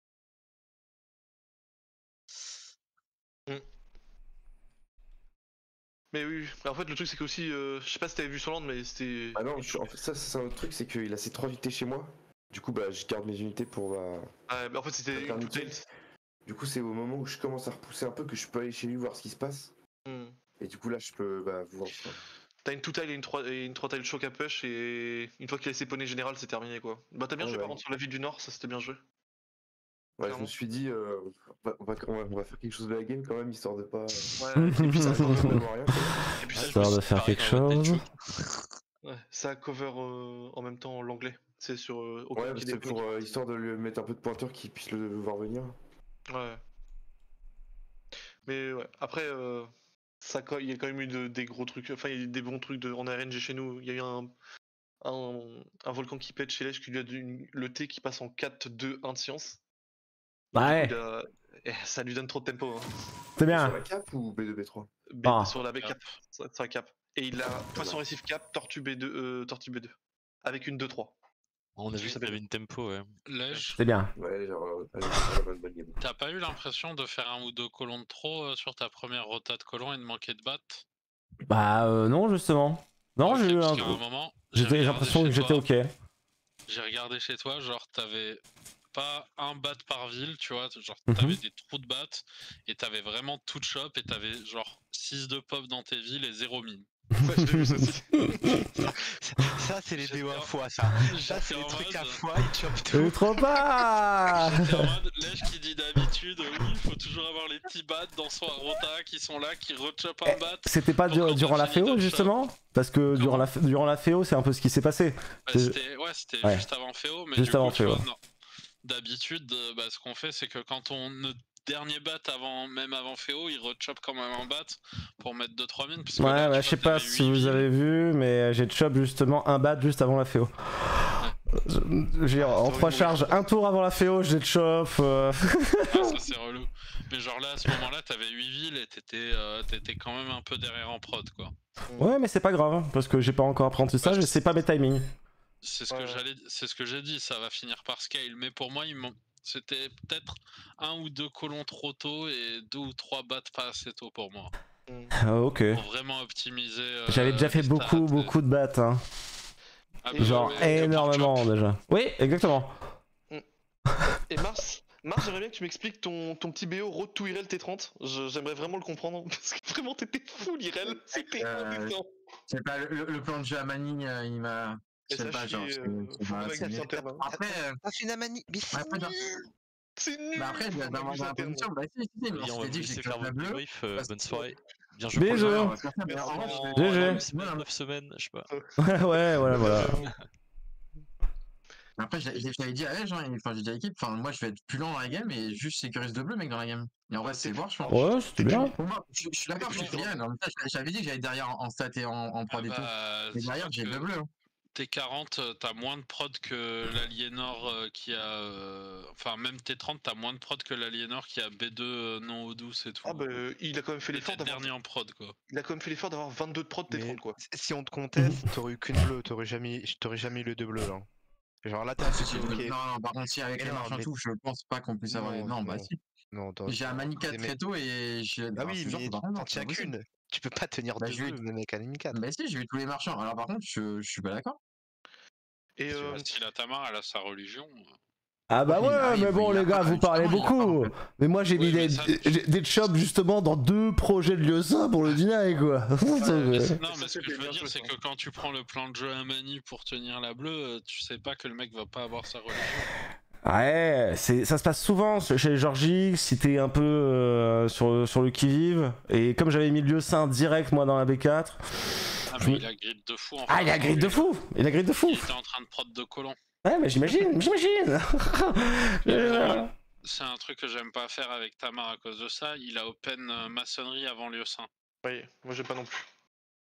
Mm. Mais oui, oui. En fait, le truc, c'est qu'aussi, euh, je sais pas si t'avais vu son land, mais c'était. Ah non, je- en fait, ça, c'est un autre truc, c'est qu'il a ses trois unités chez moi. Du coup, bah, je garde mes unités pour. Bah, Ah, mais en fait, c'était faire une nickel. two-tailed. Du coup, c'est au moment où je commence à repousser un peu que je peux aller chez lui voir ce qui se passe. Hmm. Et du coup, là, je peux bah, voir. Enfin, T'as une two-tail et une trois et une trois-tail choc à push, et une fois qu'il a ses poneys générales, c'est terminé quoi. Bah, t'as bien Ah joué ouais. par contre sur la ville du Nord, ça c'était bien joué. ouais, je Clairement. me suis dit, euh, on, va, on, va, on va- on va faire quelque chose de la game quand même, histoire de pas. Ouais, et puis ça, Ça cover... vraiment rien, quoi. et puis ça, Histoire de faire quelque chose. ouais, ça cover euh, en même temps l'anglais. C'est sur euh, aucun Ouais, qui c'est pour euh, histoire de lui mettre un peu de pointeur qu'il puisse le voir venir. Ouais. Mais ouais, après, euh, ça, il y a quand même eu de- des gros trucs, enfin, il y a eu des bons trucs de, en R N G chez nous. Il y a eu un, un, un volcan qui pète chez Lèche qui lui a donné le T qui passe en quatre deux un de science. Ouais, Il a- eh, ça lui donne trop de tempo. Hein. c'est Sur bien. la cap ou B deux B trois? B- Ah. Sur la B quatre, sur sur la cap. Et il a poisson récif cap, tortue B deux, euh, tortue B deux. Avec une deux trois. On a vu qu'il y avait une tempo, ouais. Lège, C'est bien. Ouais, genre, euh, allez, c'est la bonne, bonne game. t'as pas eu l'impression de faire un ou deux colons de trop euh, sur ta première rota de colons et de manquer de batte? Bah euh, non justement. Non, Ok, j'ai eu parce un. qu'à un moment, j'ai J'étais- J'ai regardé l'impression chez que j'étais toi, ok. J'ai regardé chez toi, genre t'avais pas un bat par ville, tu vois, genre Mhm. t'avais des trous de bat et t'avais vraiment tout de shop et t'avais genre six de pop dans tes villes et zéro mine. Ouais, je l'ai vu ça aussi. Ça, c'est les J'étais D O en- à fois, ça. Ça, j'étais c'est les en trucs à mode- fois, ils chopent Euh, tout. trop pas. J'étais en mode Lèche qui dit d'habitude, euh, oui, il faut toujours avoir les petits bats dans son rota qui sont là, qui rechopent un bat. C'était pas Pour dur- quand durant t'as la fini Féo ton justement? Parce que durant la, durant la Féo, c'est un peu ce qui s'est passé. Bah, C'est- c'était ouais, c'était Ouais. juste avant Féo, mais Juste du avant coup, tu Féo. vois, non. D'habitude, euh, bah, ce qu'on fait, c'est que quand on notre dernier bat avant, même avant Féo, il rechoppe quand même un bat pour mettre deux trois mines. Parce que Ouais, là, ouais, tu je sais vois, pas t'avais si huit vous villes. avez vu, mais j'ai chop justement un bat juste avant la Féo. Je- je veux dire, en trois charges, un tour avant la Féo, j'ai chop. euh. Ah, ça c'est relou. Mais genre là, à ce moment-là, t'avais huit villes et t'étais euh, t'étais quand même un peu derrière en prod, quoi. Ouais, mais c'est pas grave, hein, parce que j'ai pas encore apprentissage et c'est pas mes timings. C'est ce que j'allais, c'est ce que j'ai dit, ça va finir par scale. Mais pour moi, il m'en- c'était peut-être un ou deux colons trop tôt et deux ou trois bats pas assez tôt pour moi. Ah, ok. Pour vraiment optimiser. euh, J'avais déjà fait les beaucoup, stats et- beaucoup de battes. Hein. Ah, bah, Genre ouais, énormément déjà. Oui, exactement. Et Mars, Mars, j'aimerais bien que tu m'expliques ton, ton petit B O Road to I R L T trente. Je- J'aimerais vraiment le comprendre parce que vraiment t'étais full I R L, c'était Euh, indécent. Je sais pas, le, le plan de jeu à Mani, euh, il m'a. Je Et sais ça pas, genre. chie, c'est- euh, c'est faut pas- vraiment c'est avec nul. interne, hein. Après, euh, Ah, c'est une amanie. Mais c'est après, dans- nul. C'est nul. bah après, dans, dans, dans la position, bah si, si, si, mais Les gars, on on va s'était dit vous que laisser j'étais faire la votre bleue. débrief. euh, parce bonne que- soirée. Bien joué pour Bisous. le Ouais, jeu. on va se faire ça, mais en vrai, En G G. neuf semaines, neuf semaines, je sais pas. Ouais, voilà, voilà. Après, je je l'avais dit à elle, genre, enfin, j'ai dit à l'équipe, enfin, moi je vais être plus lent dans la game et juste sécurise de bleu, mec, dans la game. Et en vrai, c'est voir, je pense. Ouais, c'était bien. Pour moi, je, je suis d'accord, je suis rien. En même temps, j'avais dit que j'allais derrière en, en stat et en, en prod et tout. bah, Mais derrière, dis-toi j'ai que- deux bleus. T quarante, euh, t'as moins de prod que l'Aliénor euh, qui a. euh, Enfin, même T trente, t'as moins de prod que l'Aliénor qui a B deux euh, non eau douce et tout. Ah bah, il a quand même fait l'effort C'était le d'avoir. dernier en prod, quoi. Il a quand même fait l'effort d'avoir vingt-deux de prod T Mais trente, quoi. si on te conteste, t'aurais eu qu'une bleue, t'aurais jamais, t'aurais jamais eu le deux bleus là. Genre là, t'as Ah, si, si, fait ok. Non, non, par contre, si avec Mais les non, marches et mais- tout, je pense pas qu'on puisse avoir les. Non, Non, bah non. si. Non, t'as- J'ai un Manica c'est- très tôt et j'ai. Bah alors, oui, je te jure mais que par contre, t'en non, c'est tiens pas possible. qu'une. Tu peux pas tenir Bah, deux je vais- bleus, même avec un N quatre. Bah si, j'ai eu tous les marchands. Alors par contre, je, je suis pas d'accord. Et Si, euh, bah, si la Tamar, elle a sa religion. Ah bah Oui, ouais, bah, mais il- bon il a les gars, pas- vous parlez justement, il a pas, beaucoup. en fait. Mais moi j'ai Oui, mis mais des, ça- des, des chops justement dans deux projets de Liosa pour le dîner quoi. Mais Euh, c'est- non, ça, mais ce que c'était je veux bien dire, joué, c'est ça. que quand tu prends le plan de jeu à Mani pour tenir la bleue, euh, tu sais pas que le mec va pas avoir sa religion. Ouais, c'est, ça se passe souvent chez Georgie, si t'es un peu euh, sur, sur le qui-vive. Et comme j'avais mis le Liosa direct moi dans la B quatre. Ah, je mais me- il a grid de fou en fait. Ah, il a grid de fou. Il a grid de fou. Il était en train de prod de colon. Ouais, mais j'imagine, j'imagine. Euh, C'est un truc que j'aime pas faire avec Tamar à cause de ça. Il a open euh, maçonnerie avant Lieusaint. Oui, moi j'ai pas non plus.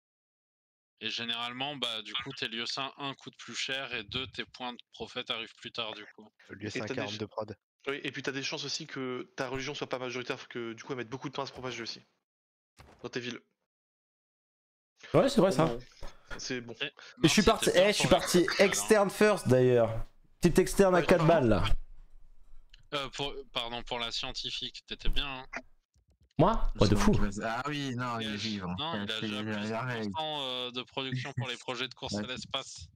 Et généralement, bah du coup, tes Lieusaint, un, coûte plus cher et deux, tes points de prophète arrivent plus tard du coup. Le lieu Et t'as des- quarante de prod. Oui, et puis t'as des chances aussi que ta religion soit pas majoritaire, que du coup elle mette beaucoup de points à se propager aussi. Dans tes villes. Ouais, c'est vrai ça. Bon, c'est bon. Et Et je suis Mars, parti, c'était bien eh, je suis pour parti les prophètes, externe first d'ailleurs. Petite externe à Ouais, quatre pardon. balles là. hein. Euh, pour, pardon, pour la scientifique, t'étais bien. Hein. Moi Ouais, de fou. Ah oui, non, il est Il a- vivant. Non, il a C'est- déjà il plus a- il a- de cent euh, de production pour les projets de course à Ouais. l'espace.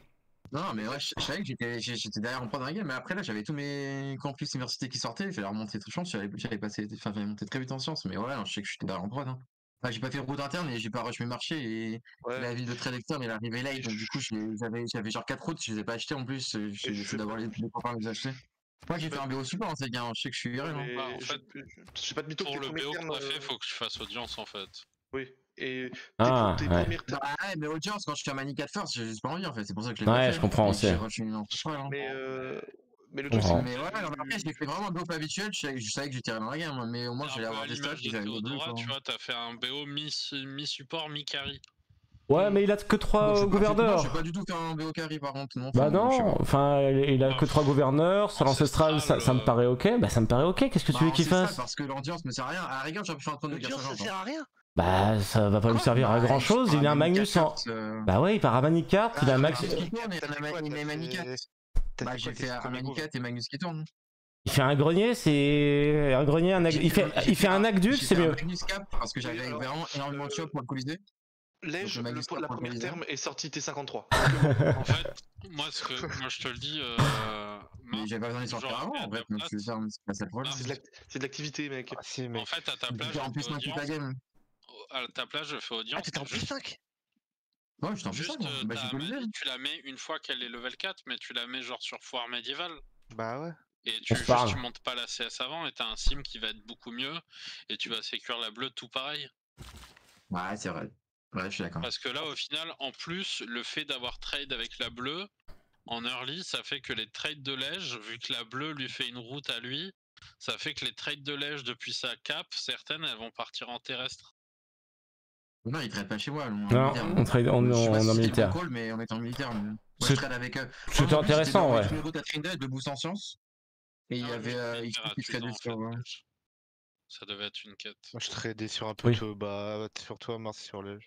Non, mais ouais, je, je savais que j'étais j'ai- j'étais derrière en prod dans la game, mais après là, j'avais tous mes campus universités qui sortaient, il fallait remonter très chance, j'avais j'avais passé, enfin, j'avais monté très vite en sciences, mais ouais, non, je sais que j'étais derrière en prod. Hein. Enfin, j'ai pas fait de route interne et j'ai pas rush mes marchés et Ouais. la ville de trade externe elle est arrivée late, donc du coup, je les- j'avais j'avais genre quatre routes, je les ai pas achetées en plus, euh, j'ai Et je essayé fais d'avoir les les copains les acheter. Moi, j'ai fait un B O super, hein, ces gars, hein, je sais que je suis viré, non Mais Bah, en je- fait, je sais pas de mytho Pour tes le premiers B O que termes, t'as fait, euh, faut que tu fasses audience en fait. Oui. Et tes, Ah, tes ouais. premières termes. Bah ouais, mais audience, quand je suis à Mani quatre first, j'ai juste pas envie en fait, c'est pour ça que je l'ai Ouais, pas fait. je comprends Et aussi. j'ai rush une enfance, hein. Mais, euh, mais le Je truc, c'est comprends. que Mais ouais, non, mais après, j'ai fait vraiment le dope habituel, je savais, je savais que j'étais dans la game, mais au moins Un j'allais peu avoir à des stats, l'image de j'avais les bleus, Théodora, quoi. tu vois, t'as fait un B O mi- mi-support, mi-carry. Ouais, mais il a que Donc, trois j'ai pas fait- non, gouverneurs. j'ai pas du tout fait un B O carry par contre, non. Bah enfin, je sais non, pas. enfin il il a que trois gouverneurs, sur l'ancestral ça, ça me euh, paraît ok, bah ça me paraît ok, qu'est-ce que tu Bah, veux qu'il ancestral, fasse? parce que l'audience me sert à rien. À la rigueur, j'aurais pu faire un trône de guerre L'audience, ça changeante, sert hein. à rien. Bah ça va pas lui Quoi servir à Bah, grand je chose, pars il a à un Mani Magnus en... quatre, euh, Bah ouais, il part à Mani quatre, il a un Ah, Max... Magnus qui tourne et T'as un fait quoi, Mani- t'as mais Mani fait- quatre. T'as Bah, fait j'ai quoi, fait tes un premiers Mani moves quatre et Magnus qui tourne. Il fait un grenier, c'est... Un grenier, un ag- il fait, il fait un aqueduc, J'ai c'est fait un mieux. Magnus cap parce que j'avais Oui, alors, vraiment énormément de euh, chocs pour le colisée. Lège, Donc, le le- Magnus la cap pour le première colisée. terme est sortie T cinquante-trois. En fait, moi, ce que, moi je te le dis, euh, Mais Mars, j'avais pas besoin de sortir toujours avant, à en ta fait, donc place. je veux dire, c'est pas ça le problème. C'est de l'ac- c'est de l'activité, mec. Ah, si, mais. En fait, à ta Et place, puis, je en plus, fais moi, toute la audience. game. À ta place, je fais audience. Ah, t'étais en plus juste- cinq. Ouais, j'étais en plus Juste, ça, moi. euh, Bah, ta j'ai colisé. Mani, tu la mets une fois qu'elle est level quatre, mais tu la mets genre sur foire médiévale. Bah ouais. Et tu, se juste, parle. tu montes pas la C S avant et t'as un sim qui va être beaucoup mieux. Et tu vas sécure la bleue tout pareil. Ouais, c'est vrai. Ouais, je suis d'accord. Parce que là, au final, en plus, le fait d'avoir trade avec la bleue, en early, ça fait que les trades de Lège, vu que la bleue lui fait une route à lui, ça fait que les trades de Lège depuis sa cap, certaines, elles vont partir en terrestre. Non, ils traitent pas chez moi. Non, on trade en, Je sais en, pas si en c'était militaire. le call, mais on est en militaire. Mais... Moi, C'est- je trade avec eux. C'était Moi, en plus, intéressant, j'étais ouais. dans les routes à Trindade de boost en sciences. Et il y Ah oui, avait mais euh, c'était X qui gratuit, tradait en sur. fait, euh, Lège. Ça devait être une quête. Moi, je tradais sur un peu Oui. tôt, bah, sur toi, Mars, sur le.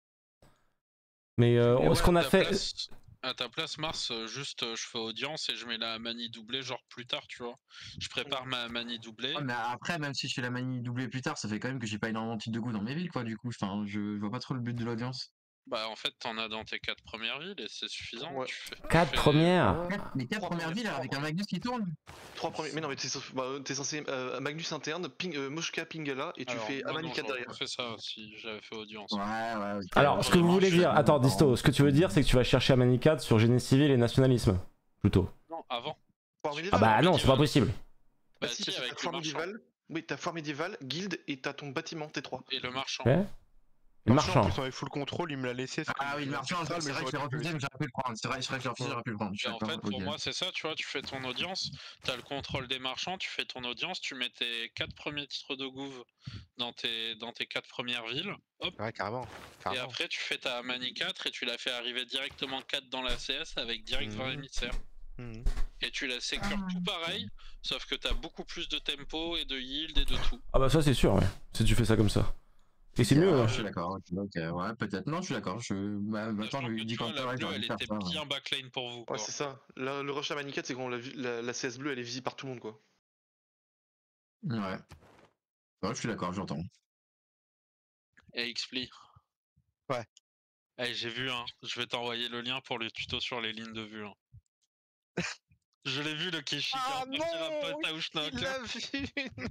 Mais euh, Mais ouais, ce qu'on à a ta fait... place- à ta place, Mars, euh, juste euh, je fais audience et je mets la manie doublée, genre plus tard, tu vois. Je prépare ma manie doublée. Ouais, mais après, même si je fais la manie doublée plus tard, ça fait quand même que j'ai pas énormément de titres de goût dans mes villes, quoi, du coup. Enfin, je vois pas trop le but de l'audience. Bah, en fait, t'en as dans tes quatre premières villes et c'est suffisant. Ouais. Tu fais, tu Quatre fais- premières. Les quatre Trois premières premières, villes trois avec un Magnus qui tourne. Trois premiers. Mais non, mais t'es censé, bah, t'es censé euh, Magnus interne, Ping, euh, Moshka Pingala, et tu Alors, fais moi, Amani non, quatre j'aurais derrière. pas fait ça si j'avais fait audience. Ouais, ouais. ok. Alors, ce que vous voulez dire... Attends, Disto, ce que tu veux dire, c'est que tu vas chercher à Mani quatre sur génie civil et nationalisme, plutôt. Non, avant. Foire Ah médiévale. bah non, c'est pas possible. Bah, Bah si, si, parce que avec t'as le foire marchand. médiévale. Oui, t'as foire médiévale, guilde, et t'as ton bâtiment T trois. Et le marchand. Ouais. Le Marchand, en marchand. plus, avec full contrôle, il me l'a laissé. Ah oui, le marchand, c'est vrai que je l'ai refusé, mais j'aurais pu le prendre. C'est vrai, c'est vrai que je l'ai refusé, j'aurais pu le prendre. Je suis Et en d'accord, fait, pour ok. moi, c'est ça, tu vois, tu fais ton audience, t'as le contrôle des marchands, tu fais ton audience, tu mets tes quatre premiers titres de gouv dans tes, dans tes quatre premières villes, hop. Ouais, carrément. Et carrément. après, tu fais ta manie quatre et tu la fais arriver directement quatre dans la C S avec direct vingt Mhm. émissaires. Mhm. Et tu la sécures tout pareil, sauf que t'as beaucoup plus de tempo et de yield et de tout. Ah bah ça c'est sûr, ouais. Si tu fais ça comme ça. Et c'est Ok, mieux. ouais, hein. Je suis d'accord, ok, ok, ouais, peut-être. Non, je suis d'accord. Je... Bah, attends, Sachant je que lui dis tu vois, quand la même, bleue, j'aurais elle dû faire était ça. bien backline pour vous. Ouais, Quoi. c'est ça. Là, le rush à Manicat, c'est qu'on l'a vu, la, la C S bleue, elle est visible par tout le monde, quoi. Ouais. Ouais, je suis d'accord, j'entends. Et Xpli. Ouais. Eh, j'ai vu, hein. Je vais t'envoyer le lien pour le tuto sur les lignes de vue. Hein. Je l'ai vu, le Kishi Ah qui a parti un pote à non, Ushnock. il l'a vu,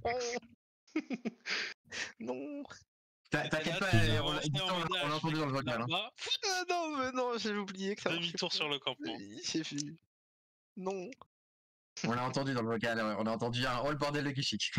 non. Non. T'inquiète pas, tu on l'a on l'a entendu dans le vocal. Hein. Ah non, mais non, j'ai oublié que ça marchait Demi-tour pas. sur le campement. J'ai vu. Non. On l'a entendu dans le vocal, ouais, on a entendu un oh le bordel de Kishik.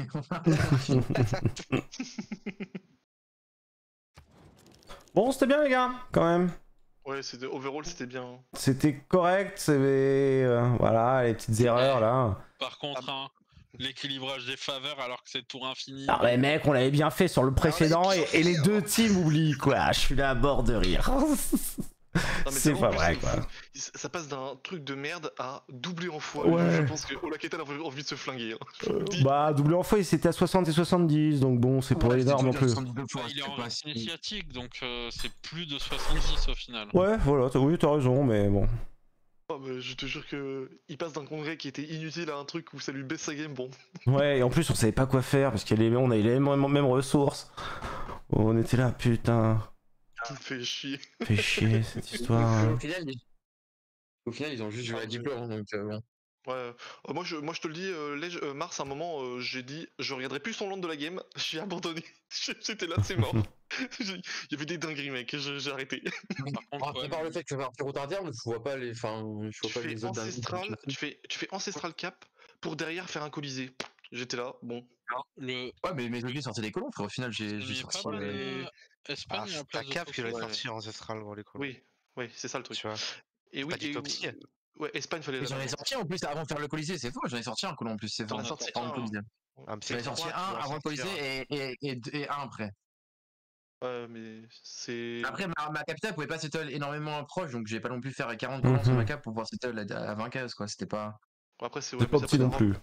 Bon, c'était bien les gars, quand même. Ouais, c'était overall, c'était bien. C'était correct, c'est euh, voilà les petites erreurs là. Par contre, hein, l'équilibrage des faveurs alors que c'est tour infini. Ah mais mec, on l'avait bien fait sur le précédent et, et les deux teams oublient quoi. Je suis là à bord de rire. C'est pas vrai quoi. Ça passe d'un truc de merde à doubler en fois. Ouais. Je pense que Olaketan a envie de se flinguer. Hein. Je vous le dis. Bah doublé en fois, il c'était à soixante et soixante-dix, donc bon, c'est pas Ouais, énorme non c'était plus. soixante-dix-deux fois, Bah, il est c'était en pas risque si- initiatique, donc euh, c'est plus de soixante-dix au final. Ouais, voilà, t'as oui, t'as raison, mais bon. Oh, mais je te jure que il passe d'un congrès qui était inutile à un truc où ça lui baisse sa game. Bon. Ouais, et en plus on savait pas quoi faire parce qu'on avait les mêmes, mêmes ressources. On était là, putain. Ça me fait chier. Fait chier cette histoire. Au final, ils... Au final, ils ont juste joué à Diplo, hein, donc euh, bon. Ouais, euh, moi, je, moi je te le dis, euh, Lej- euh, Mars, à un moment, euh, j'ai dit, je regarderai plus son land de la game, j'ai abandonné, j'étais là, c'est mort. J'ai- Il y avait des dingueries, mec, j'ai j'ai arrêté. Par contre, À ouais, part le fait que je vais faire route interne, je vois pas les, enfin, je vois Tu pas fais les autres dingueries. ancestral, tu fais, tu fais ancestral cap pour derrière faire un colisée. J'étais là, bon. le... Ouais, mais mes avis sortaient des colons, frère. Au final, j'ai j'ai il y a sorti. pas euh, de- Ah, Espagne à la c'est ta place de cave qui Tokyo. l'a Ouais. sorti ancestral pour les coups. Oui, oui, c'est ça le truc. Tu vois. Et oui, pas du et, Topsy. ouais, Espagne fallait Mais la j'en ai mettre. sorti en plus avant de faire le Colisée, c'est faux, j'en ai sorti un colon en plus, c'est T'en vrai. as sorti Avant le un, Colisée. Ah, mais J'en ai c'est sorti trois, tu un dois avant le sortir. Colisée et, et, et, et un après. Ouais, mais c'est. Après, ma, ma capitale pouvait pas settle énormément proche, donc j'ai pas non plus faire quarante colons sur ma Mhm. cap pour pouvoir settle à, à vingt cases, quoi. C'était pas. Après, c'est C'est pas petit non plus.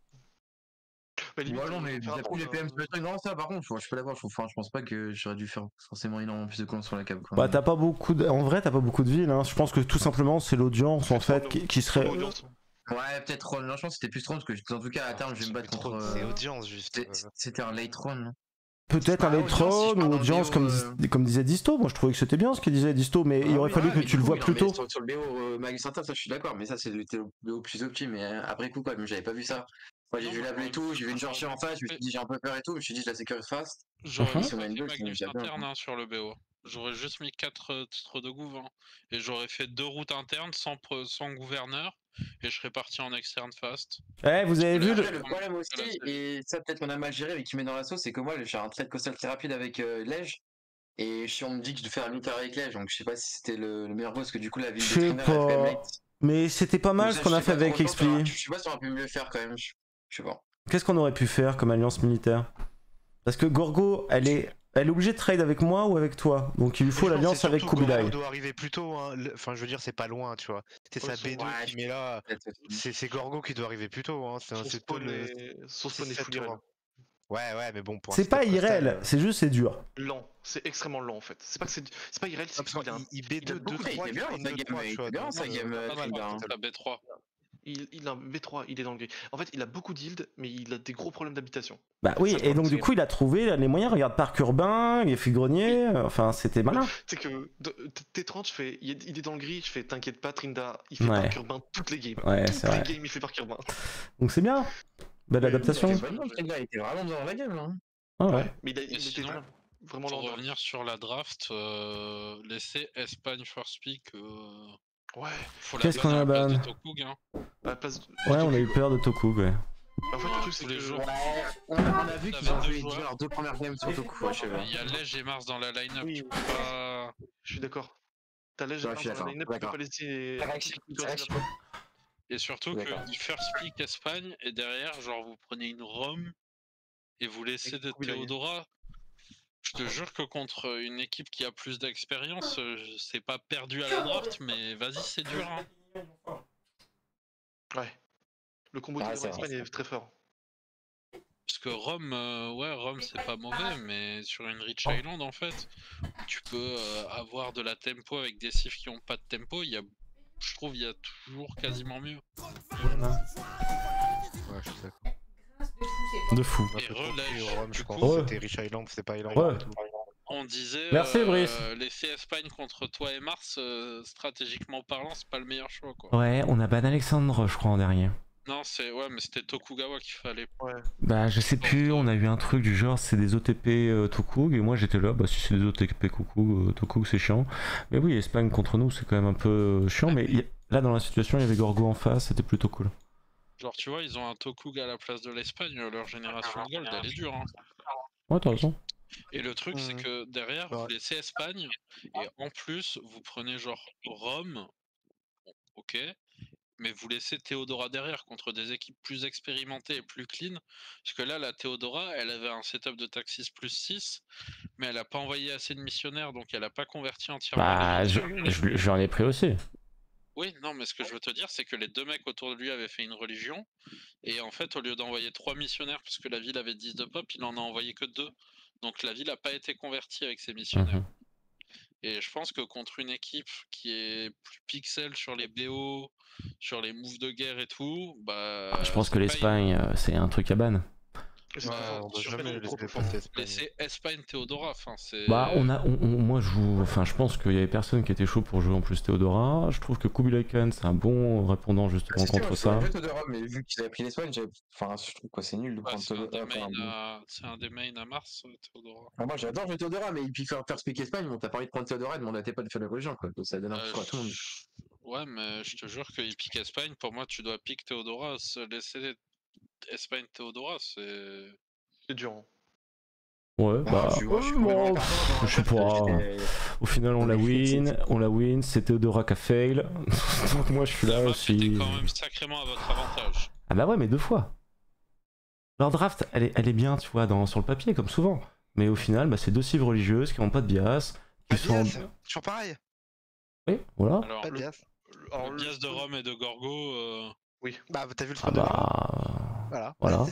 Mais limite, Ouais, non, mais euh, faire un j'ai drone, pris les P M euh, sur le truc. Non, ça par contre, je, je peux l'avoir. Je, enfin, je pense pas que j'aurais dû faire forcément énormément plus de colons sur la cap, quoi. Bah t'as pas beaucoup de... En vrai t'as pas beaucoup de villes, hein. Je pense que tout simplement c'est l'audience en fait qui, qui serait... audience. Ouais, peut-être Ron. Non, je pense que c'était plus Tron, parce que en tout cas, à terme, je vais me battre contre. C'est euh, audience juste. c'était- C'était un late Tron. Peut-être un Bah, late audience, si je run parle ou dans le audience B O, comme, euh, dis- comme disait Disto. Moi je trouvais que c'était bien ce qu'il disait Disto, mais il Ah aurait oui, fallu ouais, que mais tu du le coup, vois il en plus met tôt. Sur, sur le B O euh, Magus Inter, ça je suis d'accord, mais ça c'est le le B O plus opti, mais euh, après coup, quoi, même j'avais pas vu ça. Moi j'ai Non, vu moi, la bleu et tout, j'ai vu une Georgie en face, je me suis dit j'ai un peu peur et tout, je me suis dit je la sécurise fast. J'aurais Mhm. pas Si on a une fait bulle, c'est Magnus déjà bien. interne hein, sur le B O. J'aurais juste mis quatre titres de gouv hein, et j'aurais fait deux routes internes sans, pre- sans gouverneur et je serais parti en externe fast. Eh, vous avez Mais vu après, le... le problème aussi, et ça peut-être qu'on a mal géré avec qui met dans la sauce, c'est que moi j'ai un trade coastal très rapide avec euh, Lej. Et si on me dit que je dois faire un militaire avec Lej, donc je sais pas si c'était le, le meilleur boss, parce que du coup la ville Je de sais Trainer elle fait quand même pas... late. Mais c'était pas mal Donc ce ça, qu'on je a sais fait pas trop, avec je pense qu'on aurait- Expli. Je sais pas si on aurait pu mieux faire quand même, je je sais pas. Qu'est-ce qu'on aurait pu faire comme alliance militaire? Parce que Gorgo, elle est... Elle est obligée de trade avec moi ou avec toi. Donc il lui faut Je pense que l'alliance c'est avec surtout Kubilai. Gorgo doit arriver plus tôt. Hein. Le- Enfin, je veux dire, c'est pas loin, tu vois. C'est sa Ouais, B deux ouais, qui met là. C'est c'est Gorgo qui doit arriver plus tôt. Hein. C'est un Son c'est spawn le- est, son six, spawn est sept full tours, irréel. hein. Ouais, ouais, mais bon, pour un C'est pas step coastal, irréel, euh, c'est juste c'est dur. Lent, c'est extrêmement lent en fait. C'est pas que c'est c'est pas irréel, c'est non, parce qu'il a un- qu'il- il B il a deux, deux, beaucoup- trois, il était bien il dans sa deux, game, trois, il tu vois, était bien dans donc, sa euh, game, pas euh, mal, Trinda, pas hein. mal. La B trois. il, il a un B trois, il est dans le gris. En fait, il a beaucoup d'yield, mais il a des gros problèmes d'habitation. Bah oui, et donc du coup il a trouvé les moyens, regarde parc urbain, il a fait grenier, euh, enfin c'était malin. Tu sais que de- T trente, je fais, il est il est dans le gris, je fais t'inquiète pas, Trinda, il fait Ouais. parc urbain toutes les games. Ouais, toutes c'est les vrai. games, il fait parc urbain. Donc c'est bien. Belle adaptation. Il était vraiment- Trinda, il était vraiment dans la game là. hein. Ah ouais. Mais il, a- il Et était sinon, vraiment, vraiment Pour lent. revenir sur la draft, euh, laisser Espagne first pick. Euh... Ouais. Faut la Qu'est-ce place qu'on à a la place de ban? Tokug, hein. À la place de- Ouais, on a eu peur de Tokug, ouais. En fait, le truc, c'est tous les que. jours. Ouais, on, on a vu T'as qu'ils ont vingt-deux joué joueurs. leurs deux premières games sur Toku, ouais, je sais pas. Il y a Lege et Mars dans la line-up, Oui, tu peux pas. je suis d'accord. T'as l'âge Ouais, je suis dans la d'accord, line-up, tu peux d'accord. pas laisser. Réaction, réaction. Et surtout que D'accord. il first pick Espagne et derrière, genre vous prenez une Rome et vous laissez de Kubilai. Théodora. Je te jure que contre une équipe qui a plus d'expérience, euh, c'est pas perdu à la draft, mais vas-y, c'est dur. Hein. Ouais. Le combo Ah, de c'est vrai, Espagne c'est est très fort. Parce que Rome, euh, ouais, Rome c'est pas mauvais, mais sur une Rich Island en fait, où tu peux euh, avoir de la tempo avec des cifs qui ont pas de tempo, il y a, je trouve, il y a toujours quasiment mieux. Ouais, je suis d'accord. De fou. Un Et peu trop relèche, pris au Rome, je du pense. coup- C'était Rich Island, c'était pas Island. Ouais. du tout. On disait Merci, euh, Brice. laisser Espagne contre toi et Mars, euh, stratégiquement parlant, c'est pas le meilleur choix quoi. Ouais, on a ban Alexandre, je crois, en dernier. Non, c'est ouais, mais c'était Tokugawa qu'il fallait. Ouais. Bah, je sais plus, on a eu un truc du genre, c'est des O T P euh, Tokug, et moi j'étais là, bah si c'est des O T P Tokug, euh, Tokug c'est chiant. Mais oui, Espagne contre nous, c'est quand même un peu euh, chiant, mais y- là dans la situation, il y avait Gorgo en face, c'était plutôt cool. Genre, tu vois, ils ont un Tokug à la place de l'Espagne, leur génération Gold, elle est dure. Hein. Ouais, t'as raison. Et le truc, c'est Mhm. que derrière, Ouais. vous laissez Espagne, et en plus, vous prenez genre Rome, bon, ok, mais vous laissez Théodora derrière contre des équipes plus expérimentées et plus clean. Parce que là, la Théodora, elle avait un setup de Taxis plus six, mais elle a pas envoyé assez de missionnaires, donc elle a pas converti entièrement Bah, les je- missionnaires. je- j'en ai pris aussi. Oui, non, mais ce que je veux te dire, c'est que les deux mecs autour de lui avaient fait une religion, et en fait, au lieu d'envoyer trois missionnaires, puisque la ville avait dix de pop, il en a envoyé que deux. Donc la ville n'a pas été convertie avec ses missionnaires. Mhm. Et je pense que contre une équipe qui est plus pixel sur les B O, sur les moves de guerre et tout, bah. Je pense c'est que pas l'Espagne, euh, c'est un truc à ban. C'est Bah, très fort. on doit Sur jamais Espagne, laisser trop, trop passer fort. Espagne. laisser Espagne Théodora, enfin c'est. Bah, on a, on- on- moi je vous, enfin, je pense qu'il y avait personne qui était chaud pour jouer en plus Théodora. Je trouve que Kubilai Khan c'est un bon répondant justement Si, si, contre moi, ça. je suis Théodora, mais vu qu'ils avaient pris l'Espagne, j'avais- enfin, je trouve que c'est nul de Bah, prendre c'est un, des Théodora. mains Enfin, à... c'est un des mains à Mars, euh, Théodora. ah, moi j'adore jouer Théodora, mais puis faire first pick Espagne, bon, t'as pas envie de prendre Théodora et demander pas de faire le religion, quoi. Donc ça donne un Euh, peu choix à tout le monde. je- Ouais, mais je te jure qu'il pique Espagne. Pour moi, tu dois pique Théodora. Se laisser Espagne Théodora, c'est. C'est dur. Hein. Ouais, Ah, bah, je suis- ouais, je suis euh, complètement bon, d'accord. pff, je sais pas. J'étais- Au final, on la win, on la win, c'est Théodora qui a fail. Donc moi, je suis là La map aussi. était quand même sacrément à votre avantage. Ah bah ouais, mais deux fois. Leur draft, elle est, elle est bien, tu vois, dans, sur le papier, comme souvent. Mais au final, bah, c'est deux cives religieuses qui n'ont pas de bias, qui Pas sont. de bias, toujours pareil. Oui, voilà. Alors, Pas de le, bias. le Alors, bias de Rome et de Gorgo. euh, Oui. Bah, t'as vu le Ah spawn de Rome bah. Voilà. Voilà.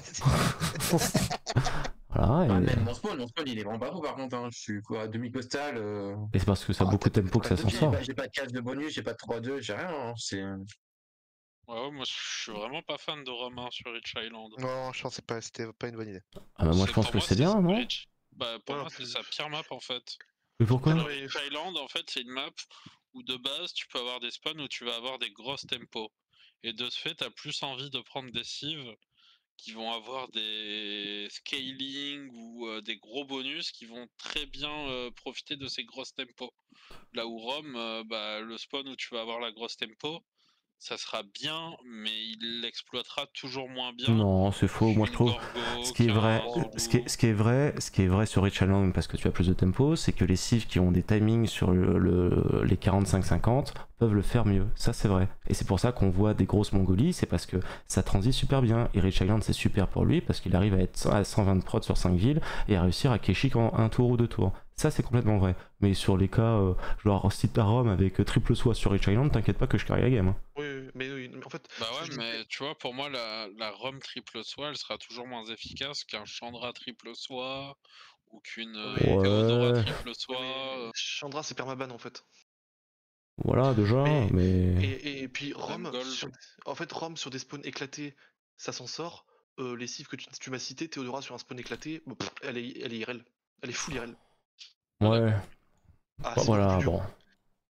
Voilà. Ah, Et, même mon spawn, mon spawn il est vraiment pas beau par contre, hein. Je suis quoi, demi-costal. Euh... et c'est parce que ça a Ah, beaucoup de tempo que ça pas s'en de- sort. J'ai pas, j'ai pas de case de bonus, j'ai pas de trois deux, j'ai rien. Hein. C'est. Ouais, ouais, moi je suis vraiment pas fan de Rome hein, sur Rich Island. Non, je pense que c'est pas- c'était pas une bonne idée. Ah bah moi, je C'est- pense pour que moi, c'est bien, non? Rich- Bah, pour Ouais, moi, c'est sa pire map en fait. Mais pourquoi? Alors, Rich Island, en fait, c'est une map où de base, tu peux avoir des spawns où tu vas avoir des grosses tempos. Et de ce fait, t'as plus envie de prendre des cives qui vont avoir des scaling ou euh, des gros bonus qui vont très bien euh, profiter de ces grosses tempos. Là où Rome, euh, bah, le spawn où tu vas avoir la grosse tempo, ça sera bien, mais il l'exploitera toujours moins bien. Non, c'est faux. Moi, je qu'une trouve. Gorgo, Ce qui est qu'un vrai, Zulu. ce qui est, ce qui est vrai, ce qui est vrai sur Rich Island parce que tu as plus de tempo, c'est que les cifs qui ont des timings sur le, le- les quarante-cinq cinquante peuvent le faire mieux. Ça, c'est vrai. Et c'est pour ça qu'on voit des grosses Mongolies, c'est parce que ça transite super bien. Et Rich Island, c'est super pour lui parce qu'il arrive à être à cent vingt prod sur cinq villes et à réussir à Keshik en un tour ou deux tours. Ça, c'est complètement vrai. Mais sur les cas, euh, genre si t'as Rome avec triple soi sur Rich Island, t'inquiète pas que je carry la game. Hein. Oui, oui, mais oui, mais en fait. Bah ce ouais, que je mais disais- tu vois, pour moi, la, la Rome triple soi, elle sera toujours moins efficace qu'un Chandra triple soi ou qu'une euh, Oui. Théodora Ouais. triple soi. Oui, mais euh, Chandra, c'est permaban en fait. Voilà, déjà, Mais- mais. Et, et puis Rome, Gold. sur- en fait, Rome sur des spawns éclatés, ça s'en sort. Euh, les cives que tu, tu m'as cité, Théodora sur un spawn éclaté, bon, pff, elle est, elle est I R L. Elle est full I R L. Ouais. Ah, Bah, c'est voilà, beaucoup plus dur. bon.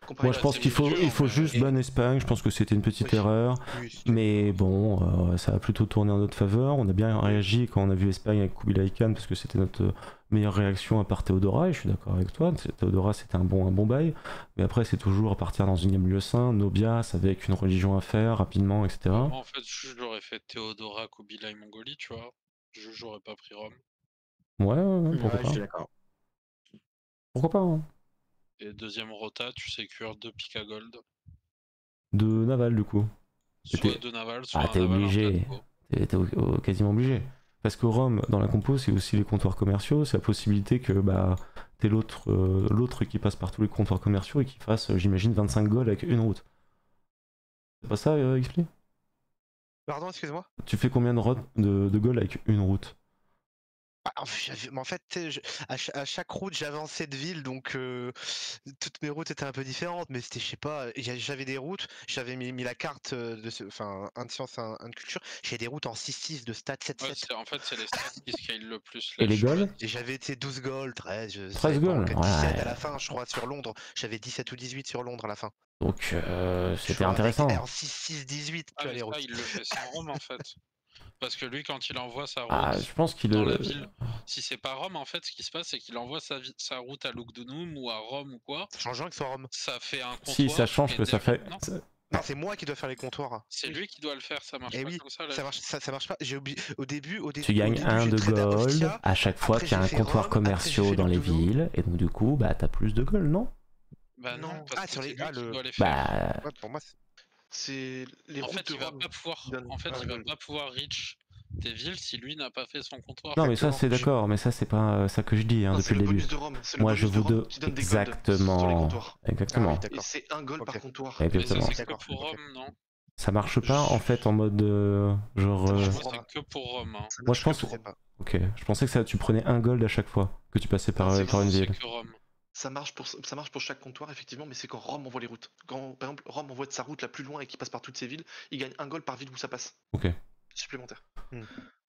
comparé Moi je à pense ces qu'il faut, milieux, il faut mais- juste bonne Espagne, je pense que c'était une petite Oui. erreur, Oui, c'était- mais bon, euh, ça a plutôt tourné en notre faveur. On a bien réagi quand on a vu Espagne avec Kubilai Khan parce que c'était notre euh, meilleure réaction à part Théodora, et je suis d'accord avec toi, Théodora c'était un bon, un bon bail, mais après c'est toujours à partir dans une game lieu sain, Nobias avec une religion à faire rapidement, et cetera. Moi, en fait, juste, j'aurais fait Théodora, Kubilai, Mongolie, tu vois. Je j'aurais pas pris Rome. Ouais, ouais, ouais, pourquoi Ouais, je suis pas. d'accord. Pourquoi pas, hein. Et deuxième rota, tu sécures deux Pika Gold. De Naval du coup. Soit T'es- de Naval, soit Ah, un t'es Naval, un obligé. Platco. T'es t'es au- au- quasiment obligé. Parce que Rome, dans la compo, c'est aussi les comptoirs commerciaux. C'est la possibilité que bah, t'aies l'autre euh, l'autre qui passe par tous les comptoirs commerciaux et qui fasse, euh, j'imagine, vingt-cinq goals avec une route. C'est pas ça, euh, Xpli? Pardon, excuse-moi. Tu fais combien de, routes- de, de goals avec une route? Ah, en fait, j'avais- mais en fait, tu sais, je- à, cha- à chaque route, j'avançais de ville, donc euh, toutes mes routes étaient un peu différentes, mais c'était, je sais pas, j'a- j'avais des routes, j'avais mis, mis la carte euh, de, ce- enfin, un de science, un, un de culture, j'avais des routes en six six de stats sept Ouais, sept. c'est- en fait, c'est les stats qui scale le plus. Et Là, les je suis goals? pas- Et j'avais été douze goals, treize, je treize savais pas, goals, en dix-sept ouais. à la fin, je crois, sur Londres, j'avais dix-sept ou dix-huit sur Londres à la fin. Donc euh, Je c'était crois avec- intéressant. En six six dix-huit, tu Ah, vois, mais les ça, routes. il le fait sans Rome, en fait. Parce que lui, quand il envoie sa route Ah, je pense qu'il dans le- la ville, si c'est pas Rome, en fait, ce qui se passe, c'est qu'il envoie sa, vi- sa route à Lugdunum ou à Rome ou quoi. Changeant que ce soit Rome. Ça fait un comptoir. Si, ça change et que ça derrière- fait. Non, ça- Non, c'est moi qui dois faire les comptoirs. c'est lui qui doit le faire, ça marche Et pas oui, comme ça. Là. ça marche, ça, ça marche pas. J'ai oublié au début, au, dé- Tu au gagnes début, un j'ai de trade à gold Ostia, à chaque fois après, qu'il y a j'ai un fait comptoir Rome, après, j'ai commerciaux fait dans les Lugdunum. villes, et donc du coup, bah t'as plus de gold, non? Bah non, Non. parce Ah, que sur c'est les- lui ah, qui le- doit les faire. Bah. Ouais, pour moi, c'est- C'est les En routes fait, de il va Rome pas pouvoir. qui donnent En fait, un il va gold. pas pouvoir reach des villes si lui n'a pas fait son comptoir. Non mais ça c'est Exactement. d'accord, mais ça c'est pas euh, ça que je dis hein, Non, depuis c'est le le début. bonus de Rome, c'est le Moi bonus je de vous Rome deux qui donne des golds sur les exactement, comptoirs. exactement. Ah oui, Et d'accord. c'est un gold par Ok. comptoir. Mais ça, Exactement. c'est que D'accord. pour Rome, non? Ça marche pas en fait en mode euh, genre. Ça euh, marche Moi, c'est que pour Rome. Hein. Ça Moi marche je que pense. pour Je sais Rome. pas. Ok, je pensais que ça tu prenais un gold à chaque fois que tu passais par, Non, euh, c'est par une Non, c'est ville. que Rome. Ça marche pour ça marche pour chaque comptoir effectivement, mais c'est quand Rome envoie les routes. Quand par exemple Rome envoie de sa route la plus loin et qui passe par toutes ces villes, il gagne un gold par ville où ça passe. Ok. Supplémentaire. Hmm.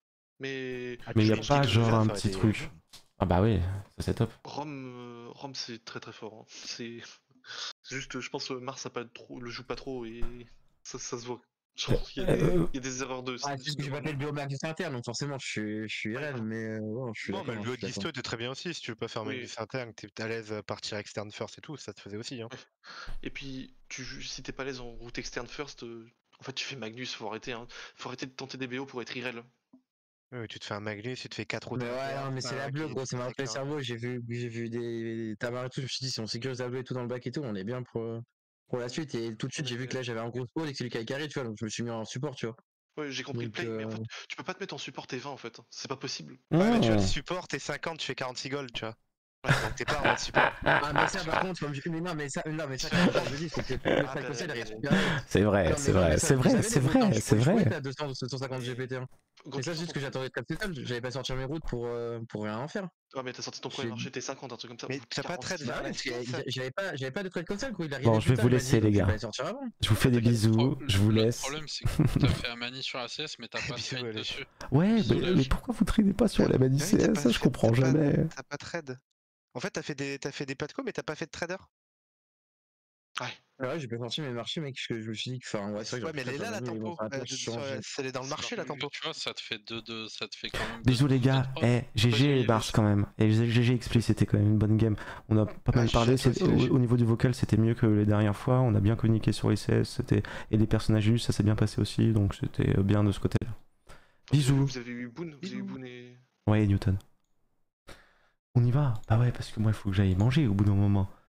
Mais Ah, Mais il tu y a penses pas qu'il genre devrait un faire petit des- truc. Ah bah oui, ça c'est top. Rome, euh, Rome c'est très très fort. hein. C'est c'est juste, je pense que Mars a pas trop, le joue pas trop et ça, ça se voit. Genre, il y, a des- Euh, il y a des erreurs de. Ah, c'est parce que j'ai pas fait le biomax interne, donc forcément je suis, je suis R L, mais euh, ouais, je suis Non, d'accord. mais le je duo suis d'accord. d'histo était très bien aussi. Si tu veux pas faire Oui. Magnus interne, que t'es à l'aise à partir externe first et tout, ça te faisait aussi. Hein. Et puis, tu, ju- si t'es pas à l'aise en route externe first, euh, en fait tu fais Magnus, faut arrêter. Hein. Faut arrêter de tenter des B O pour être I R L. Oui, tu te fais un Magnus, tu te fais quatre routes. Mais ouais, non, mais c'est la bleue, gros, ça m'a rappelé le fait cerveau. J'ai vu, j'ai vu des, des tamards et tout. Je me suis dit, si on sécurise la bleue et tout dans le bac et tout, on est bien pour, euh, pour la suite. Et tout de suite, j'ai vu que là, j'avais un gros spot et que c'est lui qui a carré, tu vois. Donc je me suis mis en support, tu vois. Ouais, j'ai compris Donc, le play, mais en euh, fait, tu peux pas te mettre en support T vingt en fait. hein. C'est pas possible. Ouais, mais tu Ah. vois, support, t'es cinquante, tu fais quarante-six gold, tu vois. Donc t'es pas en mode support. Ah, mais ça, par contre, comme je... mais non, mais ça, non, mais ça, comme je dis, c'est que le Ah, strike bah, conseil, il bah, reste bah, super vite. C'est vrai, Non, mais c'est non, mais vrai, ça, c'est vous vrai, savez, c'est les vrai, montants, je c'est pouvais- je pouvais vrai. être à deux cents, deux cent cinquante G P T. Hein. Quand Et ça, tu juste sors que ton- j'attendais de capter ça, j'avais pas sorti mes routes pour, euh, pour rien en faire. Ah, mais t'as sorti ton premier J'ai- marché, t'es cinquante, un truc comme ça. Mais ou t'as pas quarante. trade Bah vers ouais, la parce que suite, ça. j'avais pas, j'avais pas de trade comme ça, quoi. Il arrivait Bon, plus je vais tard, vous il m'a dit, laisser, donc les je vais gars. pas les sortir avant. Je vous fais des Le pro- bisous, je vous le laisse. problème, c'est que t'as fait un mani sur A C S, mais t'as pas de Bisous, trade allez. dessus. Ouais, mais, Désolé. mais pourquoi vous tradez pas sur la manie Ah oui, t'as C S? pas Ça je fait- comprends t'as pas- jamais. T'as pas trade. En fait, t'as fait des, t'as fait des platco, mais t'as pas fait de trader. Ouais, j'ai pas sorti mes marchés, mec, parce que je me suis dit que, enfin, ouais, c'est vrai que Ouais, mais elle est là, la tempo. Euh, de- sur- Elle est dans le marché, la Mais tempo. tu vois, ça te fait deux deux, ça te fait quand même. Bisous deux les gars, trois. eh, G G Bars quand même. Et G G Expli c'était quand même une bonne game. On a pas mal Ah, parlé, je suis c'est- assez au, léger. au niveau du vocal c'était mieux que les dernières fois. On a bien communiqué sur les C S, c'était et les personnages juste ça s'est bien passé aussi, donc c'était bien de ce côté-là. Bisous. Vous avez eu Boone, vous avez eu Boone et. Ouais Newton. On y va. Bah ouais parce que moi il faut que j'aille manger au bout d'un moment.